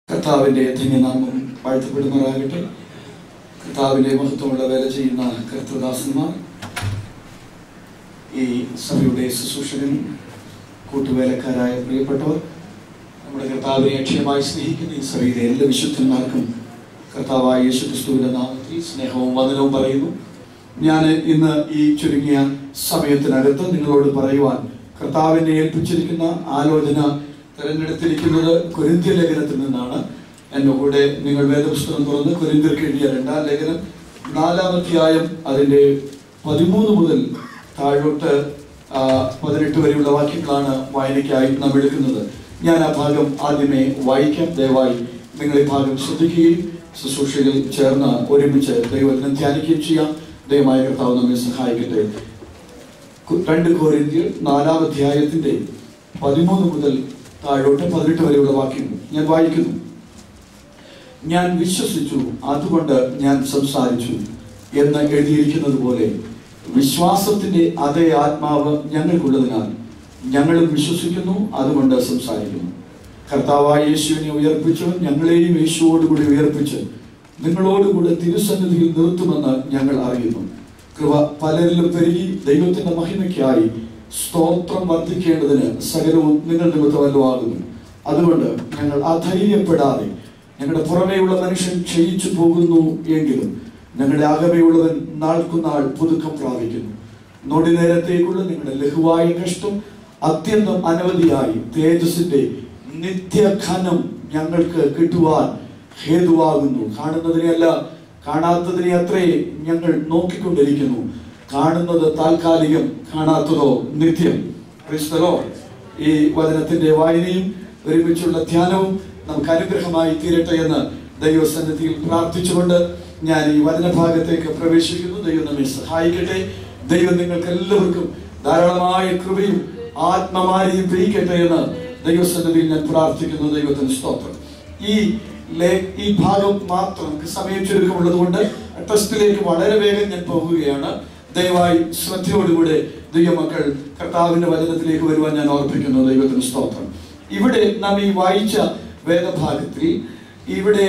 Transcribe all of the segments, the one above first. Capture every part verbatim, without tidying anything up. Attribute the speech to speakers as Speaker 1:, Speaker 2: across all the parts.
Speaker 1: കർത്താവിൻ്റെ ധന്യനാമം വാഴ്ത്തപ്പെടുമാറാകട്ടെ. കർത്താവിൻ്റെ മഹത്വമുള്ള വേല ചെയ്യുന്ന കർത്തൃദാസന്മാർ, ഈ സഭയുടെ ശുശ്രൂഷകൻ, കൂട്ടുവേലക്കാരായ പ്രിയപ്പെട്ടവർ, നമ്മുടെ കർത്താവിനെ അക്ഷയമായി സ്നേഹിക്കുന്ന ഈ സഭയിലെ എല്ലാ വിശുദ്ധന്മാർക്കും കർത്താവായ യേശു ക്രിസ്തുവിന്റെ നാമത്തിൽ സ്നേഹവും വന്ദനവും പറയുന്നു. ഞാൻ ഇന്ന് ഈ ചുരുങ്ങിയ സമയത്തിനകത്ത് നിങ്ങളോട് പറയുവാൻ കർത്താവിനെ ഏൽപ്പിച്ചിരിക്കുന്ന ആലോചന തിരഞ്ഞെടുത്തിരിക്കുന്നത് കൊരിന്ത്യ ലേഖനത്തിൽ നിന്നാണ്. എൻ്റെ കൂടെ നിങ്ങൾ വേദപുസ്തകം തുറന്ന് കൊരിന്ത്യർക്ക് എഴുതിയ രണ്ടാം ലേഖനം നാലാം അധ്യായം അതിൻ്റെ പതിമൂന്ന് മുതൽ താഴോട്ട് പതിനെട്ട് വരെയുള്ള വാക്യങ്ങളാണ് വായനയ്ക്കായി നാം എടുക്കുന്നത്. ഞാൻ ആ ഭാഗം ആദ്യമേ വായിക്കാം. ദയവായി നിങ്ങൾ ഈ ഭാഗം ശ്രദ്ധിക്കുകയും ശുശ്രൂഷയിൽ ചേർന്ന് ഒരുമിച്ച് ദൈവവചനം ധ്യാനിക്കുകയും ചെയ്യാം. ദയവായ കർത്താവ് നമ്മെ സഹായിക്കട്ടെ. രണ്ട് കൊരിന്ത്യർ നാലാം അധ്യായത്തിൻ്റെ പതിമൂന്ന് മുതൽ താഴോട്ട് പതിനെട്ട് വരെയുള്ള വാക്യങ്ങൾ ഞാൻ വായിക്കുന്നു. ഞാൻ വിശ്വസിച്ചു, അതുകൊണ്ട് ഞാൻ സംസാരിച്ചു എന്ന് എഴുതിയിരിക്കുന്നത് പോലെ വിശ്വാസത്തിന്റെ അതേ ആത്മാവ് ഞങ്ങൾക്കുള്ളതിനാൽ ഞങ്ങളും വിശ്വസിക്കുന്നു, അതുകൊണ്ട് സംസാരിക്കുന്നു. കർത്താവായ യേശുവിനെ ഉയർപ്പിച്ചവൻ ഞങ്ങളെയും യേശുവോടുകൂടി ഉയർപ്പിച്ച് നിങ്ങളോടുകൂടെ തിരുസന്നിധിയിൽ നിർത്തുമെന്ന് ഞങ്ങൾ അറിയുന്നു. കൃപ പലരിലും പെരുകി ദൈവത്തിന്റെ മഹിമയ്ക്കായി സ്തോത്രം വർദ്ധിക്കേണ്ടതിന് സകലവും നിങ്ങൾ നിമിത്തമല്ലോ ആകുന്നു. അതുകൊണ്ട് ഞങ്ങൾ അധൈര്യപ്പെടാതെ, ഞങ്ങളുടെ പുറമേയുള്ള മനുഷ്യൻ ക്ഷയിച്ചു പോകുന്നു എങ്കിലും ഞങ്ങളുടെ അകമേയുള്ളവൻ നാൾക്കുനാൾ പുതുക്കം പ്രാപിക്കുന്നു. നൊടി നേരത്തേക്കുള്ള നിങ്ങളുടെ ലഘുവായ കഷ്ടം അത്യന്തം അനവധിയായി തേജസ്സിന്റെ നിത്യഘനം ഞങ്ങൾക്ക് കിട്ടുവാൻ ഹേതുവാകുന്നു. കാണുന്നതിനെയല്ല, കാണാത്തതിനെ അത്രേ ഞങ്ങൾ നോക്കിക്കൊണ്ടിരിക്കുന്നു. കാണുന്നത് താൽക്കാലികം, കാണാത്തതോ നിത്യം. ക്രിസ്തലോ ഈ വചനത്തിന്റെ വായനയും ഒരുമിച്ചുള്ള ധ്യാനവും നമുക്ക് അനുഗ്രഹമായി തീരട്ടെ എന്ന് ദൈവസന്നിധിയിൽ പ്രാർത്ഥിച്ചുകൊണ്ട് ഞാൻ ഈ വചനഭാഗത്തേക്ക് പ്രവേശിക്കുന്നു. ദൈവം നമ്മെ സഹായിക്കട്ടെ. ദൈവം നിങ്ങൾക്ക് എല്ലാവർക്കും ധാരാളമായ കൃപയും ആത്മമാരിയും പെയ്ക്കട്ടെ എന്ന് ദൈവസന്നിധിയിൽ ഞാൻ പ്രാർത്ഥിക്കുന്നു. ദൈവത്തിന് സ്തോത്രം. ഈ ഈ ഭാഗം മാത്രം സമയം ചുരുക്കമുള്ളത് കൊണ്ട് ടെസ്റ്റിലേക്ക് വളരെ വേഗം ഞാൻ പോകുകയാണ്. ദയവായി ശ്രദ്ധയോടുകൂടെ ദൈവമക്കൾ കർത്താവിന്റെ വചനത്തിലേക്ക് വരുവാൻ ഞാൻ ഓർപ്പിക്കുന്നു. ദൈവത്തിന് സ്തോത്രം. ഇവിടെ നാം ഈ വായിച്ച വേദഭാഗത്തിൽ ഇവിടെ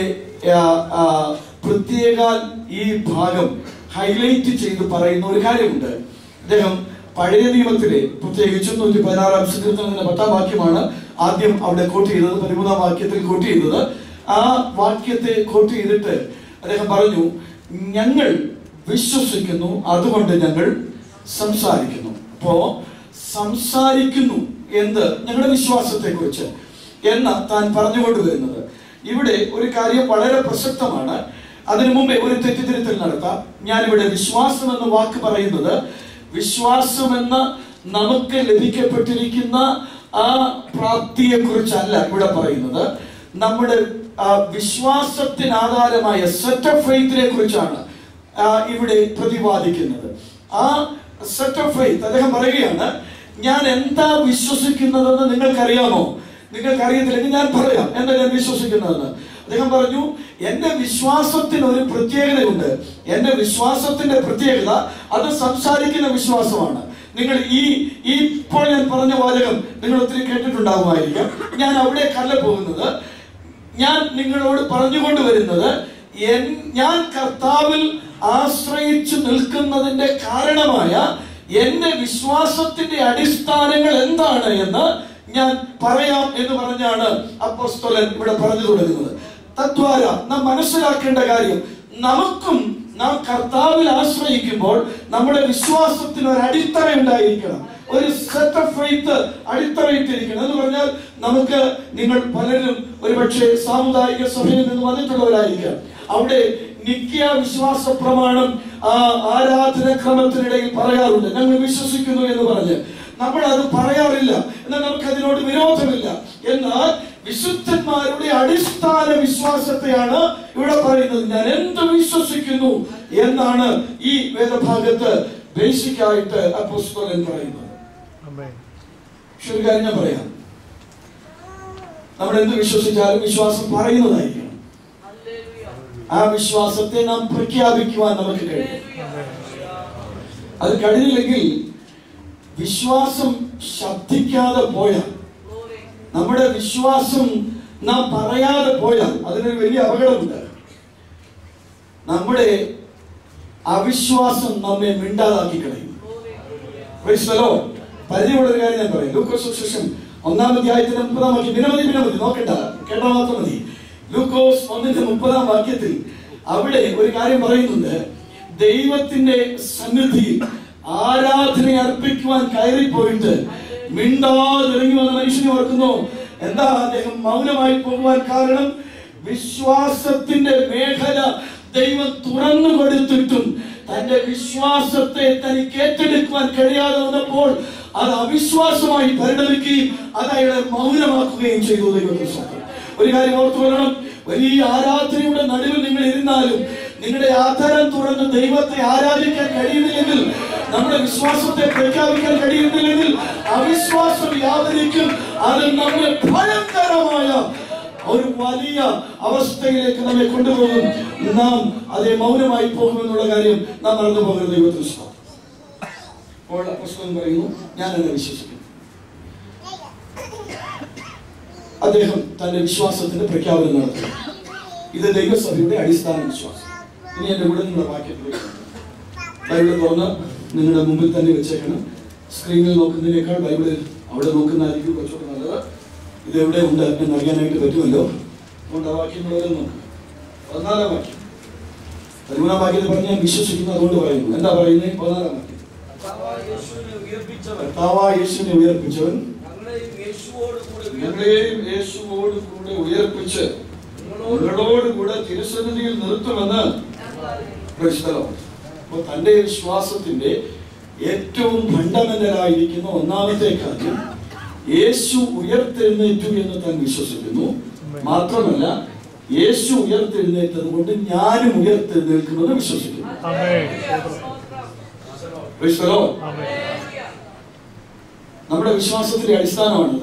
Speaker 1: പ്രത്യേക ഈ ഭാഗം ഹൈലൈറ്റ് ചെയ്ത് പറയുന്ന ഒരു കാര്യമുണ്ട്. അദ്ദേഹം പഴയ നിയമത്തിലെ പ്രത്യേകിച്ചും നൂറ്റി പതിനാറാം സങ്കീർത്തനത്തിന്റെ പത്താം വാക്യമാണ് ആദ്യം അവിടെ കോട്ട് ചെയ്തത്. പതിമൂന്നാം വാക്യത്തിൽ കോട്ട് ചെയ്തത്. ആ വാക്യത്തെ കോട്ട് ചെയ്തിട്ട് അദ്ദേഹം പറഞ്ഞു, ഞങ്ങൾ വിശ്വസിക്കുന്നു, അതുകൊണ്ട് ഞങ്ങൾ സംസാരിക്കുന്നു. അപ്പോ സംസാരിക്കുന്നു എന്ത്? ഞങ്ങളുടെ വിശ്വാസത്തെ കുറിച്ച് എന്ന താൻ പറഞ്ഞുകൊണ്ട് വരുന്നത്. ഇവിടെ ഒരു കാര്യം വളരെ പ്രസക്തമാണ്. അതിനു മുമ്പേ ഒരു തെറ്റിദ്ധരുത്തൽ നടത്താം. ഞാനിവിടെ വിശ്വാസം എന്ന വാക്ക് പറയുന്നത് വിശ്വാസമെന്ന നമുക്ക് ലഭിക്കപ്പെട്ടിരിക്കുന്ന ആ പ്രാപ്തിയെ കുറിച്ചല്ല ഇവിടെ പറയുന്നത്. നമ്മുടെ വിശ്വാസത്തിന് ആധാരമായ സെറ്റ് ഓഫ് ഫെയ്ത്തിനെ കുറിച്ചാണ് ഇവിടെ പ്രതിപാദിക്കുന്നത്. ആ സെറ്റ് ഓഫ് ഫെയ്ത്ത് അദ്ദേഹം പറയുകയാണ്, ഞാൻ എന്താ വിശ്വസിക്കുന്നതെന്ന് നിങ്ങൾക്കറിയാമോ? നിങ്ങൾക്കറിയത്തില്ലെങ്കിൽ ഞാൻ പറയാം എന്താ ഞാൻ വിശ്വസിക്കുന്നതെന്ന്. അദ്ദേഹം പറഞ്ഞു, എന്റെ വിശ്വാസത്തിന് ഒരു പ്രത്യേകതയുണ്ട്. എന്റെ വിശ്വാസത്തിന്റെ പ്രത്യേകത അത് സംസാരിക്കുന്ന വിശ്വാസമാണ്. നിങ്ങൾ ഈ ഇപ്പോൾ ഞാൻ പറഞ്ഞ വാചകം നിങ്ങൾ ഒത്തിരി കേട്ടിട്ടുണ്ടാകുമായിരിക്കാം. ഞാൻ അവിടേക്കല്ല പോകുന്നത്. ഞാൻ നിങ്ങളോട് പറഞ്ഞുകൊണ്ട് വരുന്നത്, ഞാൻ കർത്താവിൽ ആശ്രയിച്ചു നിൽക്കുന്നതിന്റെ കാരണമായ എന്റെ വിശ്വാസത്തിന്റെ അടിസ്ഥാനങ്ങൾ എന്താണ് എന്ന് ഞാൻ പറയാം എന്ന് പറഞ്ഞാണ് അപ്പോസ്തലൻ ഇവിടെ പറഞ്ഞു തുടങ്ങുന്നത്. തദ്വാര നാം മനസ്സിലാക്കേണ്ട കാര്യം, നമുക്കും നാം കർത്താവിൽ ആശ്രയിക്കുമ്പോൾ നമ്മുടെ വിശ്വാസത്തിന് ഒരു അടിത്തറ ഉണ്ടായിരിക്കണം. ഒരു സെറ്റ് ഓഫ് ഫെയ്ത്ത് അടിത്തറയിട്ടിരിക്കണം. എന്ന് പറഞ്ഞാൽ നമുക്ക് നിങ്ങൾ പലരും ഒരുപക്ഷെ സാമുദായിക സഭയിൽ നിന്ന് വന്നിട്ടുള്ളവരായിരിക്കാം. അവിടെ നിത്യ വിശ്വാസ പ്രമാണം ആ ആരാധനക്രമത്തിനിടയിൽ പറയാറുണ്ട്, ഞങ്ങൾ വിശ്വസിക്കുന്നു എന്ന് പറഞ്ഞ്. നമ്മൾ അത് പറയാറില്ല, എന്നാൽ നമുക്ക് അതിനോട് വിരോധമില്ല. എന്നാൽ വിശുദ്ധന്മാരുടെ അടിസ്ഥാന വിശ്വാസത്തെയാണ് ഇവിടെ പറയുന്നത്. ഞാൻ എന്ത് വിശ്വസിക്കുന്നു എന്നാണ് ഈ വേദഭാഗത്ത് ബേസിക് ആയിട്ട് അപ്പോസ്തലൻ പറയുന്നത്. ഒരു കാര്യം ഞാൻ പറയാം, നമ്മൾ എന്ത് വിശ്വസിച്ചാലും വിശ്വാസം പറയുന്നതായിരിക്കണം. ആ വിശ്വാസത്തെ നാം പ്രഖ്യാപിക്കുവാൻ നമുക്ക് കഴിയും. അത് കഴിഞ്ഞില്ലെങ്കിൽ വിശ്വാസം ശബ്ദിക്കാതെ പോയാൽ, നമ്മുടെ വിശ്വാസം നാം പറയാതെ പോയാൽ അതിനൊരു വലിയ അപകടമുണ്ട്. നമ്മുടെ അവിശ്വാസം നമ്മെ മിണ്ടാതാക്കി കളയും. പരിചയമുള്ള ഒരു കാര്യം ഞാൻ പറയാം. ലൂക്കോസ് സുവിശേഷം ഒന്നാം അധ്യായത്തിന്റെ മുപ്പതാം വാക്യം, വിനമതി വിനമതി നോക്കണ്ട, കേട്ടാ മാത്രം മതി. ലൂക്കോസ് ഒന്നിന്റെ മുപ്പതാം വാക്യത്തിൽ അവിടെ ഒരു കാര്യം പറയുന്നുണ്ട്. ദൈവത്തിന്റെ സന്നിധിയിൽ ആരാധന അർപ്പിക്കുവാൻ കയറിപ്പോയിട്ട് മിണ്ടാതെ ഇറങ്ങി വന്ന മനുഷ്യനെ ഓർക്കുന്നു. എന്താ അദ്ദേഹം മൗനമായി പോകുവാൻ കാരണം? വിശ്വാസത്തിന്റെ മേഖല ദൈവം തുറന്നു കൊടുത്തിട്ടും തന്റെ വിശ്വാസത്തെ തനിക്ക് ഏറ്റെടുക്കുവാൻ കഴിയാതെ വന്നപ്പോൾ അത് അവിശ്വാസമായി പരിണമിക്കുകയും അത് അയാളെ മൗനമാക്കുകയും ചെയ്തു. ദൈവത്തെ ഒരു കാര്യം ഓർത്തു കൊള്ളണം. വലിയ ആരാധനയുടെ നടുവിൽ നിങ്ങൾ ഇരുന്നാലും നിങ്ങളുടെ ആധാരം തുറന്ന് ദൈവത്തെ ആരാധിക്കാൻ കഴിയുന്നില്ലെങ്കിൽ, നമ്മുടെ വിശ്വാസത്തെ പ്രഖ്യാപിക്കാൻ കഴിയുന്നില്ലെങ്കിൽ അവിശ്വാസം വ്യാപരിക്കും. അത് നമ്മെ ഭയങ്കരമായ ഒരു വലിയ അവസ്ഥയിലേക്ക് നമ്മെ കൊണ്ടുപോകും. നാം അതേ മൗനമായി പോകുമെന്നുള്ള കാര്യം നാം മറന്നു പോകരുത്. ദൈവത്തിന് സ്തോത്രം. അപ്പോൾ അപ്പോസ്തലൻ പറയുന്നു, ഞാൻ എന്നെ വിശ്വസിക്കുന്നു. അദ്ദേഹം തന്റെ വിശ്വാസത്തിന്റെ പ്രഖ്യാപനം നടത്തി. ഇത് ദൈവസഭയുടെ അടിസ്ഥാന വിശ്വാസം. ഇനി എന്റെ കൂടെ നിങ്ങളുടെ വാക്യത്തിലേക്ക് ബൈബിൾ തുറന്ന് നിങ്ങളുടെ മുമ്പിൽ തന്നെ വെച്ചേക്കണം. സ്ക്രീനിൽ നോക്കുന്നതിനേക്കാൾ ബൈബിളിൽ അവിടെ നോക്കുന്നതായിരിക്കും കുറച്ചുകൂടെ നല്ലത്. ഇത് എവിടെ ഉണ്ട് എന്നറിയാനായിട്ട് പറ്റുമല്ലോ. അതുകൊണ്ട് ആ വാക്യങ്ങളെ നോക്കുക. പതിനാലാം വാക്യം, പതിമൂന്നാം വാക്യത്തിൽ പറഞ്ഞ് ഞാൻ വിശ്വസിക്കുന്നു, അതുകൊണ്ട് പറയുന്നു. എന്താ പറയുന്നത്? പതിനാലാം വാക്യം, കർത്താവായ യേശുവിനെ ഉയർപ്പിച്ചവൻ ഞങ്ങളെയും യേശുവോട് കൂടെ ഉയർപ്പിച്ച് നിങ്ങളോട് കൂടെ തിരുസന്നിധിയിൽ നിർത്തുമെന്ന്. അപ്പോൾ തന്റെ വിശ്വാസത്തിന്റെ ഏറ്റവും ഫണ്ടമെന്റലായിരിക്കുന്ന ഒന്നാമത്തെ കാര്യം യേശു ഉയർത്തെഴുന്നേറ്റു എന്ന് താൻ വിശ്വസിക്കുന്നു. മാത്രമല്ല, യേശു ഉയർത്തെഴുന്നേറ്റത് കൊണ്ട് ഞാനും ഉയർത്തെഴുന്നേൽക്കുമെന്ന് വിശ്വസിക്കുന്നു. നമ്മുടെ വിശ്വാസത്തിന്റെ അടിസ്ഥാനമാണത്.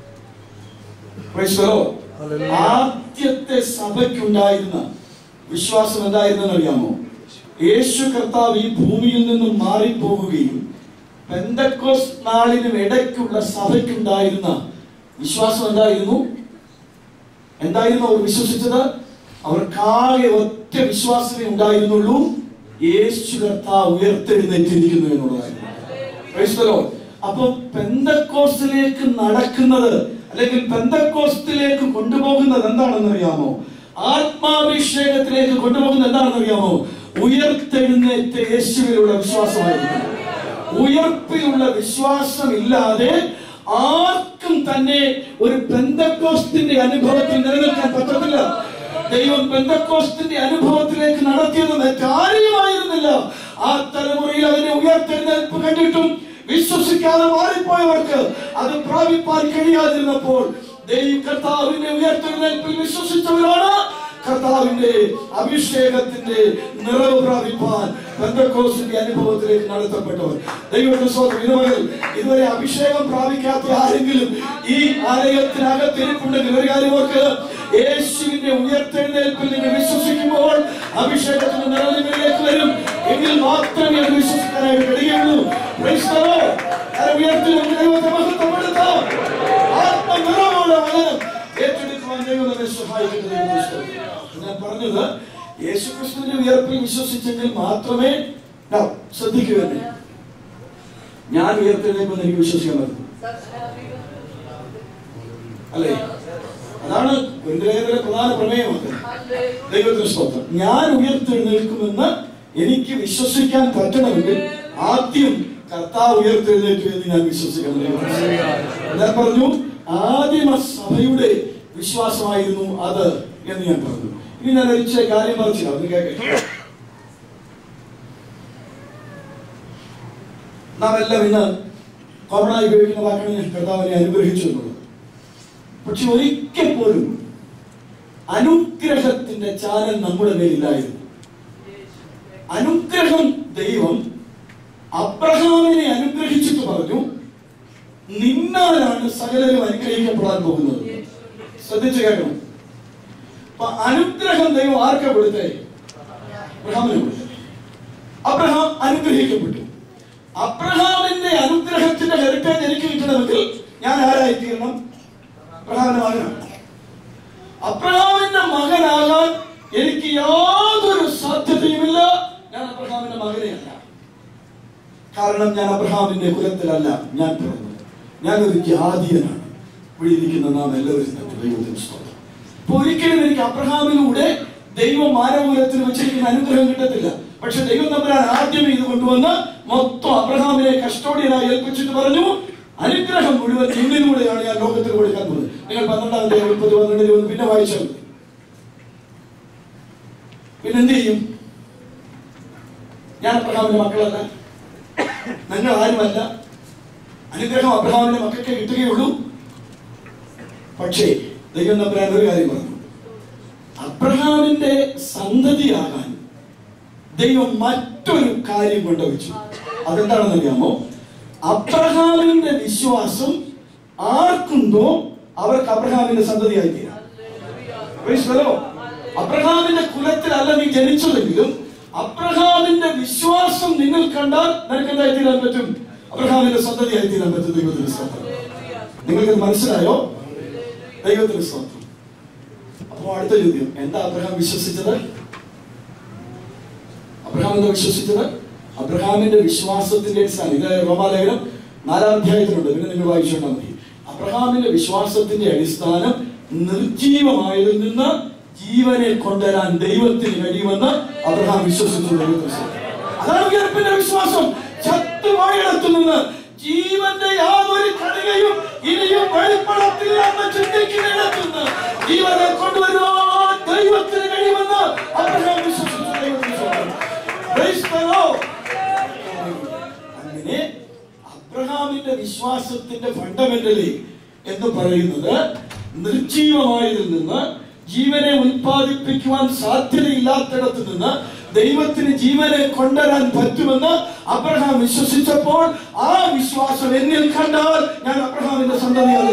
Speaker 1: ആദ്യത്തെ സഭയ്ക്കുണ്ടായിരുന്ന വിശ്വാസം എന്തായിരുന്നെന്ന് അറിയാമോ? യേശു കർത്താവ് ഈ ഭൂമിയിൽ നിന്നും മാറിപ്പോകുകയും പെന്തക്കോസ് നാളിനും ഇടയ്ക്കുള്ള സഭയ്ക്കുണ്ടായിരുന്ന വിശ്വാസം എന്തായിരുന്നു? എന്തായിരുന്നു അവർ വിശ്വസിച്ചത്? അവർക്കാകെ ഒറ്റ വിശ്വാസമേ ഉണ്ടായിരുന്നുള്ളൂ, യേശു കർത്താവ് ഉയർത്തെഴുന്നേറ്റിരിക്കുന്നു എന്നുള്ളതായിരുന്നു. അപ്പൊ പെന്തക്കോസ്തിലേക്ക് നടക്കുന്നത് അല്ലെങ്കിൽ പെന്തക്കോസ്തിലേക്ക് കൊണ്ടുപോകുന്നത് എന്താണെന്ന് അറിയാമോ? ആത്മാഭിഷേകത്തിലേക്ക് കൊണ്ടുപോകുന്നത് എന്താണെന്ന് അറിയാമോ? ഉയർത്തെഴുന്നേറ്റ യേശുവിലുള്ള വിശ്വാസമായിരുന്നു. ഉയർപ്പിലുള്ള വിശ്വാസം ഇല്ലാതെ ആർക്കും തന്നെ ഒരു പെന്തക്കോസ്തിന്റെ അനുഭവത്തിൽ നിലനിൽക്കാൻ പറ്റത്തില്ല. ദൈവം പെന്തക്കോസ്തിന്റെ അനുഭവത്തിലേക്ക് നടത്തിയത് മറ്റാരുമായിരുന്നില്ല. ആ തലമുറയിൽ അതിനെ ഉയർത്തെഴുന്നേൽപ്പ് കണ്ടിട്ടും വിശ്വസിക്കാതെ മാറിപ്പോയവർക്ക് അത് പ്രാപിപ്പാൻ കഴിയാതിരുന്നപ്പോൾ ദൈവ കർത്താവിന്റെ ഉയർത്തെഴുന്നേൽപ്പിൽ വിശ്വസിച്ചവരാണ് കർത്താവിന്റെ അഭിഷേകത്തിന്റെ നിറവ് പ്രാപിപ്പാൻ പെന്തക്കോസ്തിന്റെ അനുഭവത്തിലേക്ക് നടത്തപ്പെട്ടവർ. ദൈവത്തിന്റെ സ്തോത്രം. ഇതുവരെ ഇതുവരെ അഭിഷേകം പ്രാപിക്കാത്ത ആരെങ്കിലും ഈ ആലയത്തിനകത്ത് ഇരിപ്പുണ്ടെങ്കിൽ ഒരു കാര്യം ഓർക്ക്, യേശുവിന്റെ ഉയർത്തെഴുന്നേൽപ്പിൽ നിങ്ങൾ വിശ്വസിക്കുമ്പോൾ അഭിഷേകത്തിന്റെ നിറവിലേക്ക് വരും. എങ്കിൽ മാത്രമേ അത് വിശ്വസിക്കാനായിട്ട് കഴിയുള്ളൂ. ദൈവത്തെ മഹത്വപ്പെടുത്താം. ആത്മനിറവുള്ള വചനം ഏറ്റെടുക്കുവാൻ ദൈവം നമ്മെ സഹായിക്കുന്നത്. ഞാൻ പറഞ്ഞത് യേശുക്രിസ്തുവിന്റെ ഉയർപ്പിൽ വിശ്വസിച്ചെങ്കിൽ മാത്രമേ, ശ്രദ്ധിക്കുക, ഞാൻ ഉയർത്തെഴുന്നേൽക്കുമെന്ന് എനിക്ക് വിശ്വസിക്കാൻ പറ്റും അല്ലേ? അതാണ് കൊരിന്ത്യരുടെ പ്രധാന പ്രമേയമാണ്. ദൈവത്തിന്റെ സ്തോത്രം. ഞാൻ ഉയർത്തെഴുന്നേൽക്കുമെന്ന് എനിക്ക് വിശ്വസിക്കാൻ പറ്റണമെങ്കിൽ ആദ്യം കർത്താവ് ഉയർത്തെഴുന്നേറ്റു എന്ന് ഞാൻ വിശ്വസിക്കണം. ഞാൻ പറഞ്ഞു ആദിമ സഭയുടെ വിശ്വാസമായിരുന്നു അത് എന്ന് ഞാൻ പറഞ്ഞു. ഇനി ഞാൻ ഒരിച്ച കാര്യം പറഞ്ഞില്ല, അത് കേൾക്കട്ടെ. നാം എല്ലാം ഇന്ന് കോമണായി ഉപയോഗിക്കുന്ന വാക്കാണ് ഞാൻ കർത്താവിനെ അനുഗ്രഹിച്ചു എന്നുള്ളത്. പക്ഷെ ഒരിക്കൽ പോലും അനുഗ്രഹത്തിന്റെ ചാനൽ നമ്മുടെ മേലില്ലായിരുന്നു. അനുഗ്രഹം ദൈവം അബ്രഹാമിനെ അനുഗ്രഹിച്ചിട്ട് പറഞ്ഞു, നിന്നാലാണ് സകലരും അനുഗ്രഹിക്കപ്പെടാൻ പോകുന്നത്. ശ്രദ്ധിച്ചു കേൾക്കണം. അപ്പൊ അനുഗ്രഹം ദൈവം ആർക്കാ കൊടുത്തേ? അബ്രഹാമിന് കൊടുത്തേ. അബ്രഹാം അനുഗ്രഹിക്കപ്പെട്ടു. അബ്രഹാമിന്റെ അനുഗ്രഹത്തിന്റെ ഹെറിറ്റേജ് എനിക്ക് കിട്ടണമെങ്കിൽ ഞാൻ ആരായിത്തീരണം? അബ്രഹാമിന്റെ മകനാണ്. അബ്രഹാമിന്റെ മകനാകാൻ എനിക്ക് യാതൊരു സാധ്യതയുമില്ല. ഞാൻ അബ്രഹാമിന്റെ മകനെയല്ല. കാരണം ഞാൻ അബ്രഹാമിന്റെ കുലത്തിലല്ല ഞാൻ പിറന്നത്. ഞാനൊരു ജാതീയനാണ്. ഇവിടെ ഇരിക്കുന്ന നാം എല്ലാവരും ദൈവത്തിന് സ്തോത്രം. അപ്പൊ ഒരിക്കലും എനിക്ക് അബ്രഹാമിലൂടെ ദൈവം മാനവകുലത്തിന് വെച്ചിരിക്കുന്ന അനുഗ്രഹം കിട്ടത്തില്ല. പക്ഷെ ദൈവം തമ്പുരാൻ ആദ്യമേ ഇത് കൊണ്ടുവന്ന് മൊത്തം അബ്രഹാമിനെ കസ്റ്റോഡിയനായി ഏൽപ്പിച്ചിട്ട് പറഞ്ഞു, അനുഗ്രഹം മുഴുവൻ നിന്നിലൂടെയാണ് ഞാൻ ലോകത്തിന് കൊടുക്കാൻ പോകുന്നത്. നിങ്ങൾ പന്ത്രണ്ടാം തീയതി മുപ്പത് പന്ത്രണ്ടിൽ ഒന്ന് പിന്നെ വായിച്ചാൽ പിന്നെ എന്ത് ചെയ്യും? ഞാൻ അബ്രഹാമിന്റെ മക്കളല്ല, നിങ്ങൾ ആരുമല്ല. അനുഗ്രഹം അബ്രഹാമിന്റെ മക്കൾക്ക് കിട്ടുകയുള്ളൂ. പക്ഷേ ദൈവം തമ്പുരാൻ ഒരു കാര്യം പറഞ്ഞു, അബ്രഹാമിന്റെ സന്തതിയാകാൻ ദൈവം മറ്റൊരു കാര്യം കൊണ്ടുവച്ചു. അതെന്താണെന്ന് അറിയാമോ? അബ്രഹാമിന്റെ വിശ്വാസം ആർക്കുണ്ടോ അവർക്ക് അബ്രഹാമിന്റെ സന്തതിയായി തീരാം. അബ്രഹാമിന്റെ കുലത്തിലല്ല നീ ജനിച്ചതെങ്കിലും അബ്രഹാമിന്റെ വിശ്വാസം നിങ്ങൾ കണ്ടാൽ നിനക്ക് എന്തായി തീരാൻ പറ്റും? അബ്രഹാമിന്റെ സന്തതിയായി തീരാൻ പറ്റും. ദൈവത്തിന് സ്തോത്രം. നിങ്ങൾക്ക് മനസ്സിലായോ? ദൈവത്തിന് സ്തോത്രം. അപ്പോ അടുത്ത ചോദ്യം, എന്താ അബ്രഹാം വിശ്വസിച്ചത്? അബ്രഹാം എന്താ വിശ്വസിച്ചത്? അബ്രഹാമിന്റെ വിശ്വാസത്തിന്റെ അടിസ്ഥാനം ഇത് റോമാലേഖനം നാലാം അധ്യായത്തിലുണ്ട്. പിന്നെ നിങ്ങൾ വായിച്ചുകൊണ്ടാൽ മതി. അബ്രഹാമിന്റെ വിശ്വാസത്തിന്റെ അടിസ്ഥാനം നിർജീവമായതിൽ നിന്ന് ജീവനെ കൊണ്ടുവരാൻ ദൈവത്തിന് കഴിയുമെന്ന് അബ്രഹാം വിശ്വസിച്ചു. അതാണ് ഉയർപ്പിന്റെ വിശ്വാസം. ചത്തുപോയിടത്തു നിന്ന് ജീവന്റെ യാതൊരു കണികയും ഇനിയും വെളിപ്പെടത്തില്ല എന്ന് ചിന്തിക്കുന്നിടത്തുനിന്ന് ജീവനെ കൊണ്ടുവരുവാൻ ദൈവത്തിന് കഴിയുമെന്ന് അബ്രഹാം വിശ്വസിച്ചു. അങ്ങനെ അബ്രഹാമിന്റെ വിശ്വാസത്തിന്റെ ഫണ്ടമെന്റലി എന്ന് പറയുന്നത് നിർജീവമായതിൽ നിന്ന് ജീവനെ ഉൽപ്പാദിപ്പിക്കുവാൻ സാധ്യതയില്ലാത്തിടത്ത് നിന്ന് ദൈവത്തിന് ജീവനെ കൊണ്ടുവരാൻ പറ്റുമെന്ന് അബ്രഹാം വിശ്വസിച്ചപ്പോൾ ആ വിശ്വാസം എന്നിൽ കണ്ടാൽ ഞാൻ അബ്രഹാമിന്റെ സന്തതിയാണ്.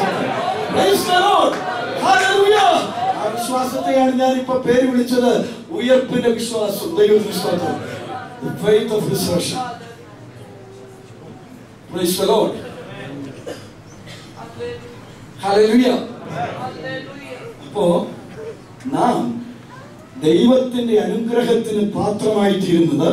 Speaker 1: ആ വിശ്വാസത്തെയാണ് ഞാൻ ഇപ്പൊ പേര് വിളിച്ചത് ഉയർപ്പിന്റെ വിശ്വാസം. ദൈവത്തിന് സ്തോത്രം. The faith of resurrection. Praise the Lord. Hallelujah. അപ്പോ നാം ദൈവത്തിന്റെ അനുഗ്രഹത്തിന് പാത്രമായി തീരുന്നത്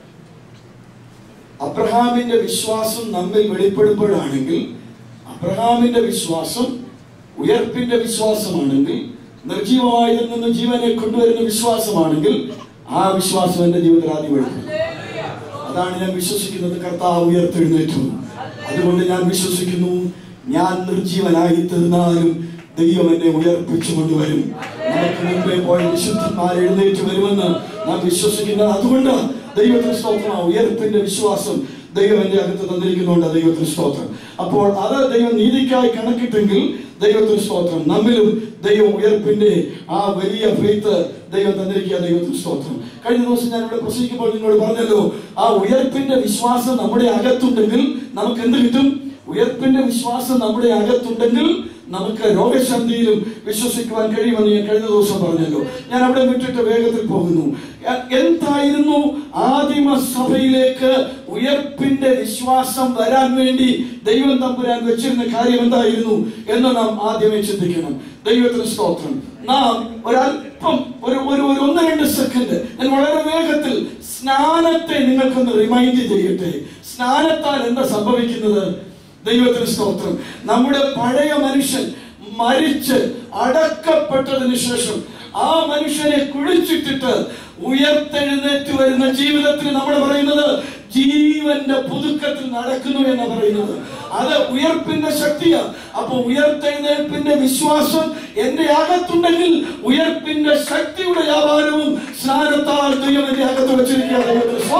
Speaker 1: അബ്രഹാമിന്റെ വിശ്വാസം നമ്മിൽ വെളിപ്പെടുമ്പോഴാണെങ്കിൽ, അബ്രഹാമിന്റെ വിശ്വാസം ഉയർപ്പിന്റെ വിശ്വാസമാണെങ്കിൽ, നിർജീവമായതിൽ നിന്ന് ജീവനെ കൊണ്ടുവരുന്ന വിശ്വാസമാണെങ്കിൽ ആ വിശ്വാസം എന്റെ ജീവിതത്തിൽ ആദ്യം വെളിപ്പെടും. അതാണ് ഞാൻ വിശ്വസിക്കുന്നത്. കർത്താവ് ഉയർത്തെഴുന്നേറ്റു. അതുകൊണ്ട് ഞാൻ വിശ്വസിക്കുന്നു, ഞാൻ നിർജീവനായി തീർന്നാലും ദൈവം എന്നെ ഉയർപ്പിച്ചു കൊണ്ടുവരും. നമുക്ക് മുമ്പേ പോയ വിശുദ്ധന്മാർ എഴുന്നേറ്റ് വരുമെന്ന് നാം വിശ്വസിക്കുന്നത്. അതുകൊണ്ട് ദൈവത്തിന് സ്തോത്രം. ഉയർപ്പിന്റെ വിശ്വാസം ദൈവം എന്റെ അകത്ത് തന്നിരിക്കുന്നുണ്ട്. ദൈവത്തിന് സ്തോത്രം. അപ്പോൾ അത് ദൈവം നീതിക്കായി കണക്കിട്ടെങ്കിൽ ദൈവത്തിന് സ്തോത്രം. നമ്മിലും ദൈവം ഉയർപ്പിന്റെ ആ വലിയ ഫെയ്ത്ത് ദൈവം തന്നിരിക്കുക. ദൈവത്തിന് സ്തോത്രം. കഴിഞ്ഞ ദിവസം ഞാൻ ഇവിടെ പ്രസംഗിക്കുമ്പോൾ നിങ്ങളോട് പറഞ്ഞല്ലോ, ആ ഉയർപ്പിന്റെ വിശ്വാസം നമ്മുടെ അകത്തുണ്ടെങ്കിൽ നമുക്ക് എന്ത് കിട്ടും? ഉയർപ്പിന്റെ വിശ്വാസം നമ്മുടെ അകത്തുണ്ടെങ്കിൽ നമുക്ക് രോഗശാന്തിയിലും വിശ്വസിക്കുവാൻ കഴിയുമെന്ന് ഞാൻ കഴിഞ്ഞ ദിവസം പറഞ്ഞല്ലോ. ഞാൻ അവിടെ വിട്ടിട്ട് വേഗത്തിൽ പോകുന്നു. എന്തായിരുന്നു ആദിമ സഭയിലേക്ക് ഉയർപ്പിന്റെ വിശ്വാസം വരാൻ വേണ്ടി ദൈവം തമ്പുരാൻ വെച്ചിരുന്ന കാര്യം എന്തായിരുന്നു എന്ന് നാം ആദ്യമേ ചിന്തിക്കണം. ദൈവത്തിന് സ്തോത്രം. നാം ഒരല്പം ഒരു ഒരു ഒന്ന് രണ്ട് സെക്കൻഡ് ഞാൻ വളരെ വേഗത്തിൽ സ്നാനത്തെ നിങ്ങൾക്കൊന്ന് റിമൈൻഡ് ചെയ്യട്ടെ. സ്നാനത്താൽ എന്താ സംഭവിക്കുന്നത്? ദൈവത്തിന് സ്തോത്രം. നമ്മുടെ പഴയ മനുഷ്യൻ മരിച്ച് അടക്കപ്പെട്ടതിന് ശേഷം ആ മനുഷ്യനെ കുഴിച്ചിട്ടിട്ട് ഉയർത്തെഴുന്നേറ്റ് വരുന്ന ജീവിതത്തിന് നമ്മൾ പറയുന്നത് ജീവന്റെ പുതുക്കത്തിൽ നടക്കുന്നു എന്ന് പറയുന്നത്. അത് ഉയർപ്പിന്റെ ശക്തിയാണ്. അപ്പൊ ഉയർത്തെഴുന്നേൽപ്പിന്റെ വിശ്വാസം എന്റെ അകത്തുണ്ടെങ്കിൽ ഉയർപ്പിന്റെ ശക്തിയുടെ വ്യാപാരവും സ്നാനത്താൽ ദൈവം എന്റെ അകത്ത് വെച്ചിരിക്കുകയാണ്.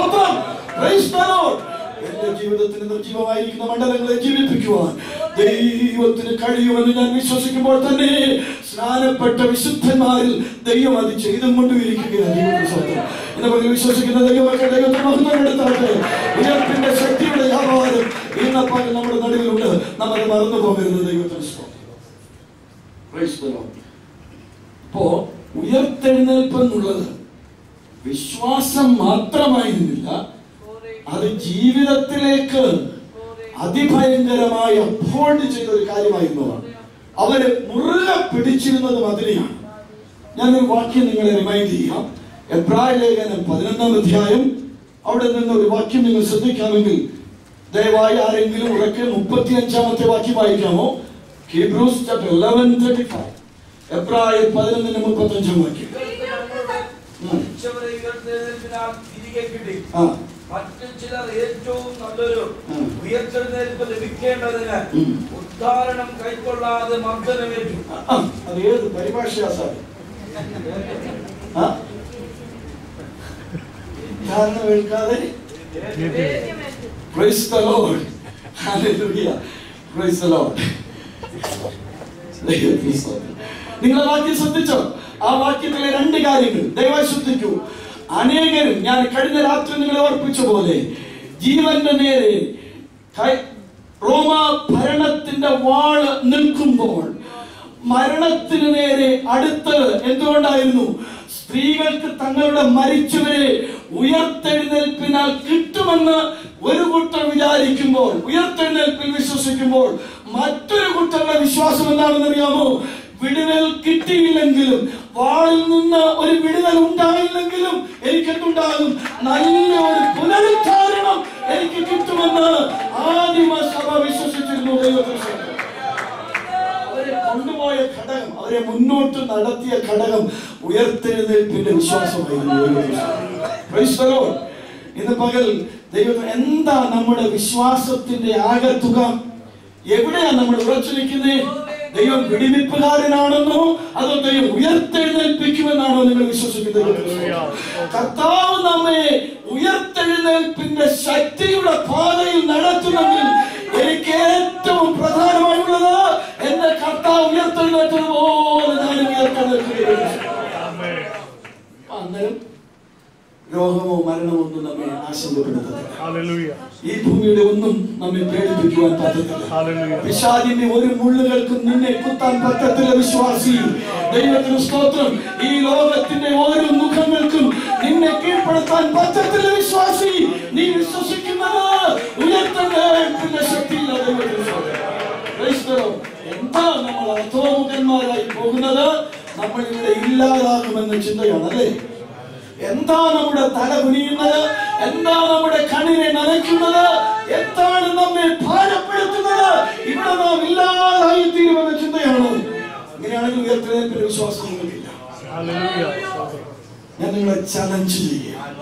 Speaker 1: എന്റെ ജീവിതത്തിന് നിർജീവമായിരിക്കുന്ന മണ്ഡലങ്ങളെ ജീവിപ്പിക്കുവാൻ ദൈവത്തിന് കഴിയുമെന്ന് ഞാൻ വിശ്വസിക്കുമ്പോൾ തന്നെ സ്നാനപ്പെട്ട വിശുദ്ധന്മാരിൽ ദൈവം അത് ചെയ്തും കൊണ്ടുമിരിക്കുകയാണ്. ദൈവത്തിന് വിശ്വസിക്കുന്ന ദൈവമൊക്കെ ദൈവത്തെ മഹത്വപ്പെടുത്താട്ടെ. ഉയർപ്പിന്റെ ശക്തിയുടെ വ്യാപാരം ഇന്നപ്പോൾ നമ്മുടെ നടുവിലുണ്ട്. നമ്മൾ മറന്നു പോകരുത്. ദൈവത്തിന് അപ്പോ ഉയർത്തെഴുന്നേൽപ്പ് എന്നുള്ളത് വിശ്വാസം മാത്രമായിരുന്നില്ല, അത് ജീവിതത്തിലേക്ക് അതിഭയങ്കരമായി അപ്ഹോൾഡ് ചെയ്ത ഒരു കാര്യമായിരുന്നു. അവരെ മുറുകെ പിടിച്ചിരുന്നതും അതിനെയാണ്. ഞാനൊരു വാക്യം നിങ്ങളെ റിമൈൻഡ് ചെയ്യാം. എബ്രായ ലേഖനം പതിനൊന്നാം അധ്യായം, അവിടെ നിന്ന് ഒരു വാക്യം നിങ്ങൾ ശ്രദ്ധിക്കാമെങ്കിൽ ദയവായി ആരെങ്കിലും ഉറക്കെ മുപ്പത്തി അഞ്ചാമത്തെ വാക്യം വായിക്കാമോ? Hebrews chapter eleven thirty-five. എബ്രായ പതിനൊന്നിന് മുപ്പത്തി അഞ്ചാം വാക്യം.
Speaker 2: മറ്റു ചിലർ ഏറ്റവും നല്ലൊരു ഉയർത്തെഴുന്നേൽപ്പ് ലഭിക്കേണ്ടതിന് ഉദ്ധാരണം കൈക്കൊള്ളാതെ മർദ്ദനമേറ്റു.
Speaker 1: അത് ഏത് പരിഭാഷയാ സാർ? ഉദ്ധാരണം ഏൽക്കാതെ Praise the Lord. Hallelujah. Praise the Lord. നിങ്ങൾ ആ വാക്യം ശ്രദ്ധിച്ചോ? ആ വാക്യത്തിലെ രണ്ട് കാര്യങ്ങൾ ദയവായി ശ്രദ്ധിക്കൂ. അനേകരും, ഞാൻ കഴിഞ്ഞ രാത്രി നിങ്ങളെ ഓർപ്പിച്ച പോലെ, ജീവന്റെ നേരെ റോമ ഭരണത്തിന്റെ വാള് നിൽക്കുമ്പോൾ മരണത്തിന് നേരെ അടുത്ത് എന്തുകൊണ്ടായിരുന്നു? സ്ത്രീകൾക്ക് തങ്ങളുടെ മരിച്ചവരെ ഉയർത്തെഴുന്നേൽപ്പിനാൽ കിട്ടുമെന്ന് ഒരു കൂട്ടർ വിചാരിക്കുമ്പോൾ, ഉയർത്തെഴുന്നേൽപ്പിൽ വിശ്വസിക്കുമ്പോൾ, മറ്റൊരു കൂട്ടരുടെ വിശ്വാസം എന്താണെന്ന് അറിയാമോ? വിടുതൽ കിട്ടിയില്ലെങ്കിലും, വാളിൽ നിന്ന് ഒരു വിടുതൽ ഉണ്ടായില്ലെങ്കിലും എനിക്ക് എന്തുണ്ടാകും? നല്ല ഒരു പുനരുദ്ധാരണം എനിക്ക് കിട്ടുമെന്ന് ആദിമ സഭ വിശ്വസിച്ചിരുന്നു. ദൈവത്തിന് അവരെ കൊണ്ടുപോയ ഘടകം, അവരെ മുന്നോട്ട് നടത്തിയ ഘടകം ഉയർത്തെഴുന്നേൽപ്പിന്റെ വിശ്വാസമായിരുന്നു. Praise the Lord. ഇന്ന് പകൽ ദൈവം എന്താ നമ്മുടെ വിശ്വാസത്തിന്റെ ആകത്തുക? എവിടെയാണ് നമ്മൾ ഉറച്ചു നിൽക്കുന്നത്? ദൈവം വിടിവിപ്പുകാരനാണെന്നോ അതോ ദൈവം ഉയർത്തെഴുന്നേൽപ്പിക്കുമെന്നാണോ നിങ്ങൾ വിശ്വസിക്കുന്നത്? കർത്താവ് നമ്മെ ഉയർത്തെഴുന്നേൽപ്പിന്റെ ശക്തിയുടെ പാതയിൽ നടത്തുമെങ്കിൽ എനിക്ക് ഏറ്റവും പ്രധാനമായുള്ളത് എന്റെ കർത്താവ് ഉയർത്തെഴുന്നേറ്റതുപോലെ ഞാനും ഉയർത്തെഴുന്നേൽക്കുകയാണ്. അന്നേരം രോഗമോ മരണമോ ഒന്നും നമ്മെ ആശങ്കപ്പെടുത്തത്തില്ല. ഈ ഭൂമിയുടെ ഒന്നും നമ്മെ പേടിപ്പിക്കുവാൻ പറ്റത്തില്ല. പിശാചിന്റെ ഒരു മുള്ളുകൾക്കും നിന്നെ കുത്താൻ പറ്റത്തില്ല വിശ്വാസി. ദൈവത്തിന് സ്തോത്രം. ഈ ലോകത്തിന്റെ ഓരോ മുഖങ്ങൾക്കും നിന്നെ കീഴ്പ്പെടുത്താൻ പറ്റത്തില്ല വിശ്വാസി. നീ വിശ്വസിക്കുന്നത് ഉയർത്തെഴുന്നേൽപ്പിന്റെ ശക്തിയില്ല. ദൈവത്തിന് സ്തോത്രം. എന്താ നമ്മൾ അധോമുഖന്മാരായി പോകുന്നത്? നമ്മൾ ഇവിടെ ഇല്ലാതാകുമെന്ന ചിന്തയാണ്, അല്ലേ? എന്താ നമ്മുടെ തല കുനിയുന്നത്? എന്താ നമ്മുടെ കണ്ണിനെ നനയ്ക്കുന്നത്? എന്താണ് നമ്മെ ഭാരപ്പെടുത്തുന്നത്? ഇവിടെ നാം ഇല്ലാതായി തീരുമെന്ന ചിന്തയാണോ? ഇങ്ങനെയാണെങ്കിൽ ഉയർത്തെഴുന്നേൽപ്പിന്റെ വിശ്വാസം നിങ്ങൾക്കില്ല. ഞാൻ നിങ്ങളെ ചലഞ്ച് ചെയ്യാം.